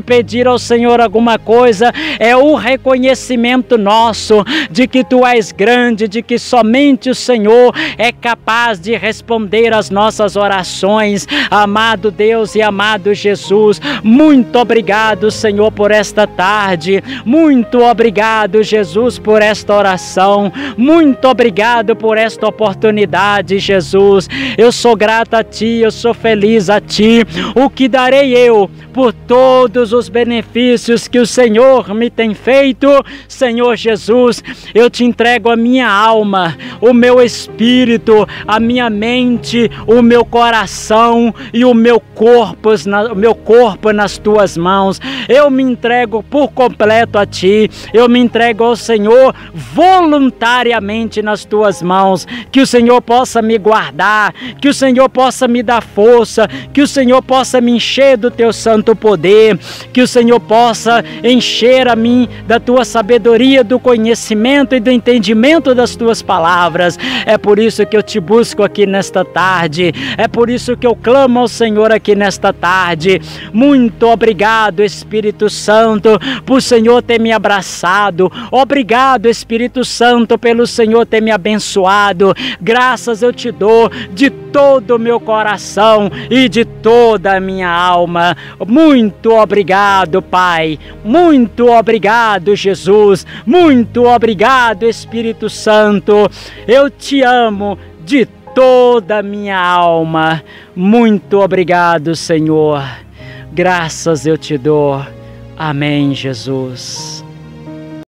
[SPEAKER 1] pedir ao Senhor alguma coisa, é o reconhecimento nosso de que Tu és grande, de que somente o Senhor é capaz de responder às nossas orações. Amado Deus e amado Jesus, muito obrigado, Senhor, por esta tarde. Muito obrigado, Jesus, por esta oração. Muito obrigado por esta oportunidade, Jesus. Eu sou grato a Ti, eu sou feliz a Ti. O que darei eu por todos os benefícios que o Senhor me tem feito? Senhor Jesus, eu Te entrego a minha alma, o meu espírito, a minha mente, o meu coração e o meu corpo nas Tuas mãos. Eu me entrego por completo a Ti. Eu me entrego ao Senhor voluntariamente nas Tuas mãos. Que o Senhor possa me guardar, que o Senhor possa me dar força, que o Senhor possa me encher do Teu santo poder, que o Senhor possa encher a mim da Tua sabedoria, do conhecimento e do entendimento das Tuas palavras. É por isso que eu Te busco aqui nesta tarde. É por isso que eu clamo ao Senhor aqui nesta tarde. Muito obrigado, Espírito Santo, por o Senhor ter me abraçado. Obrigado, Espírito Santo, pelo Senhor ter me abençoado. Graças eu Te dou de todo o meu coração e de toda a minha alma. Muito obrigado, Pai. Muito obrigado, Jesus. Muito obrigado, Espírito Santo. Eu Te amo de toda a minha alma. Muito obrigado, Senhor. Graças eu Te dou. Amém, Jesus.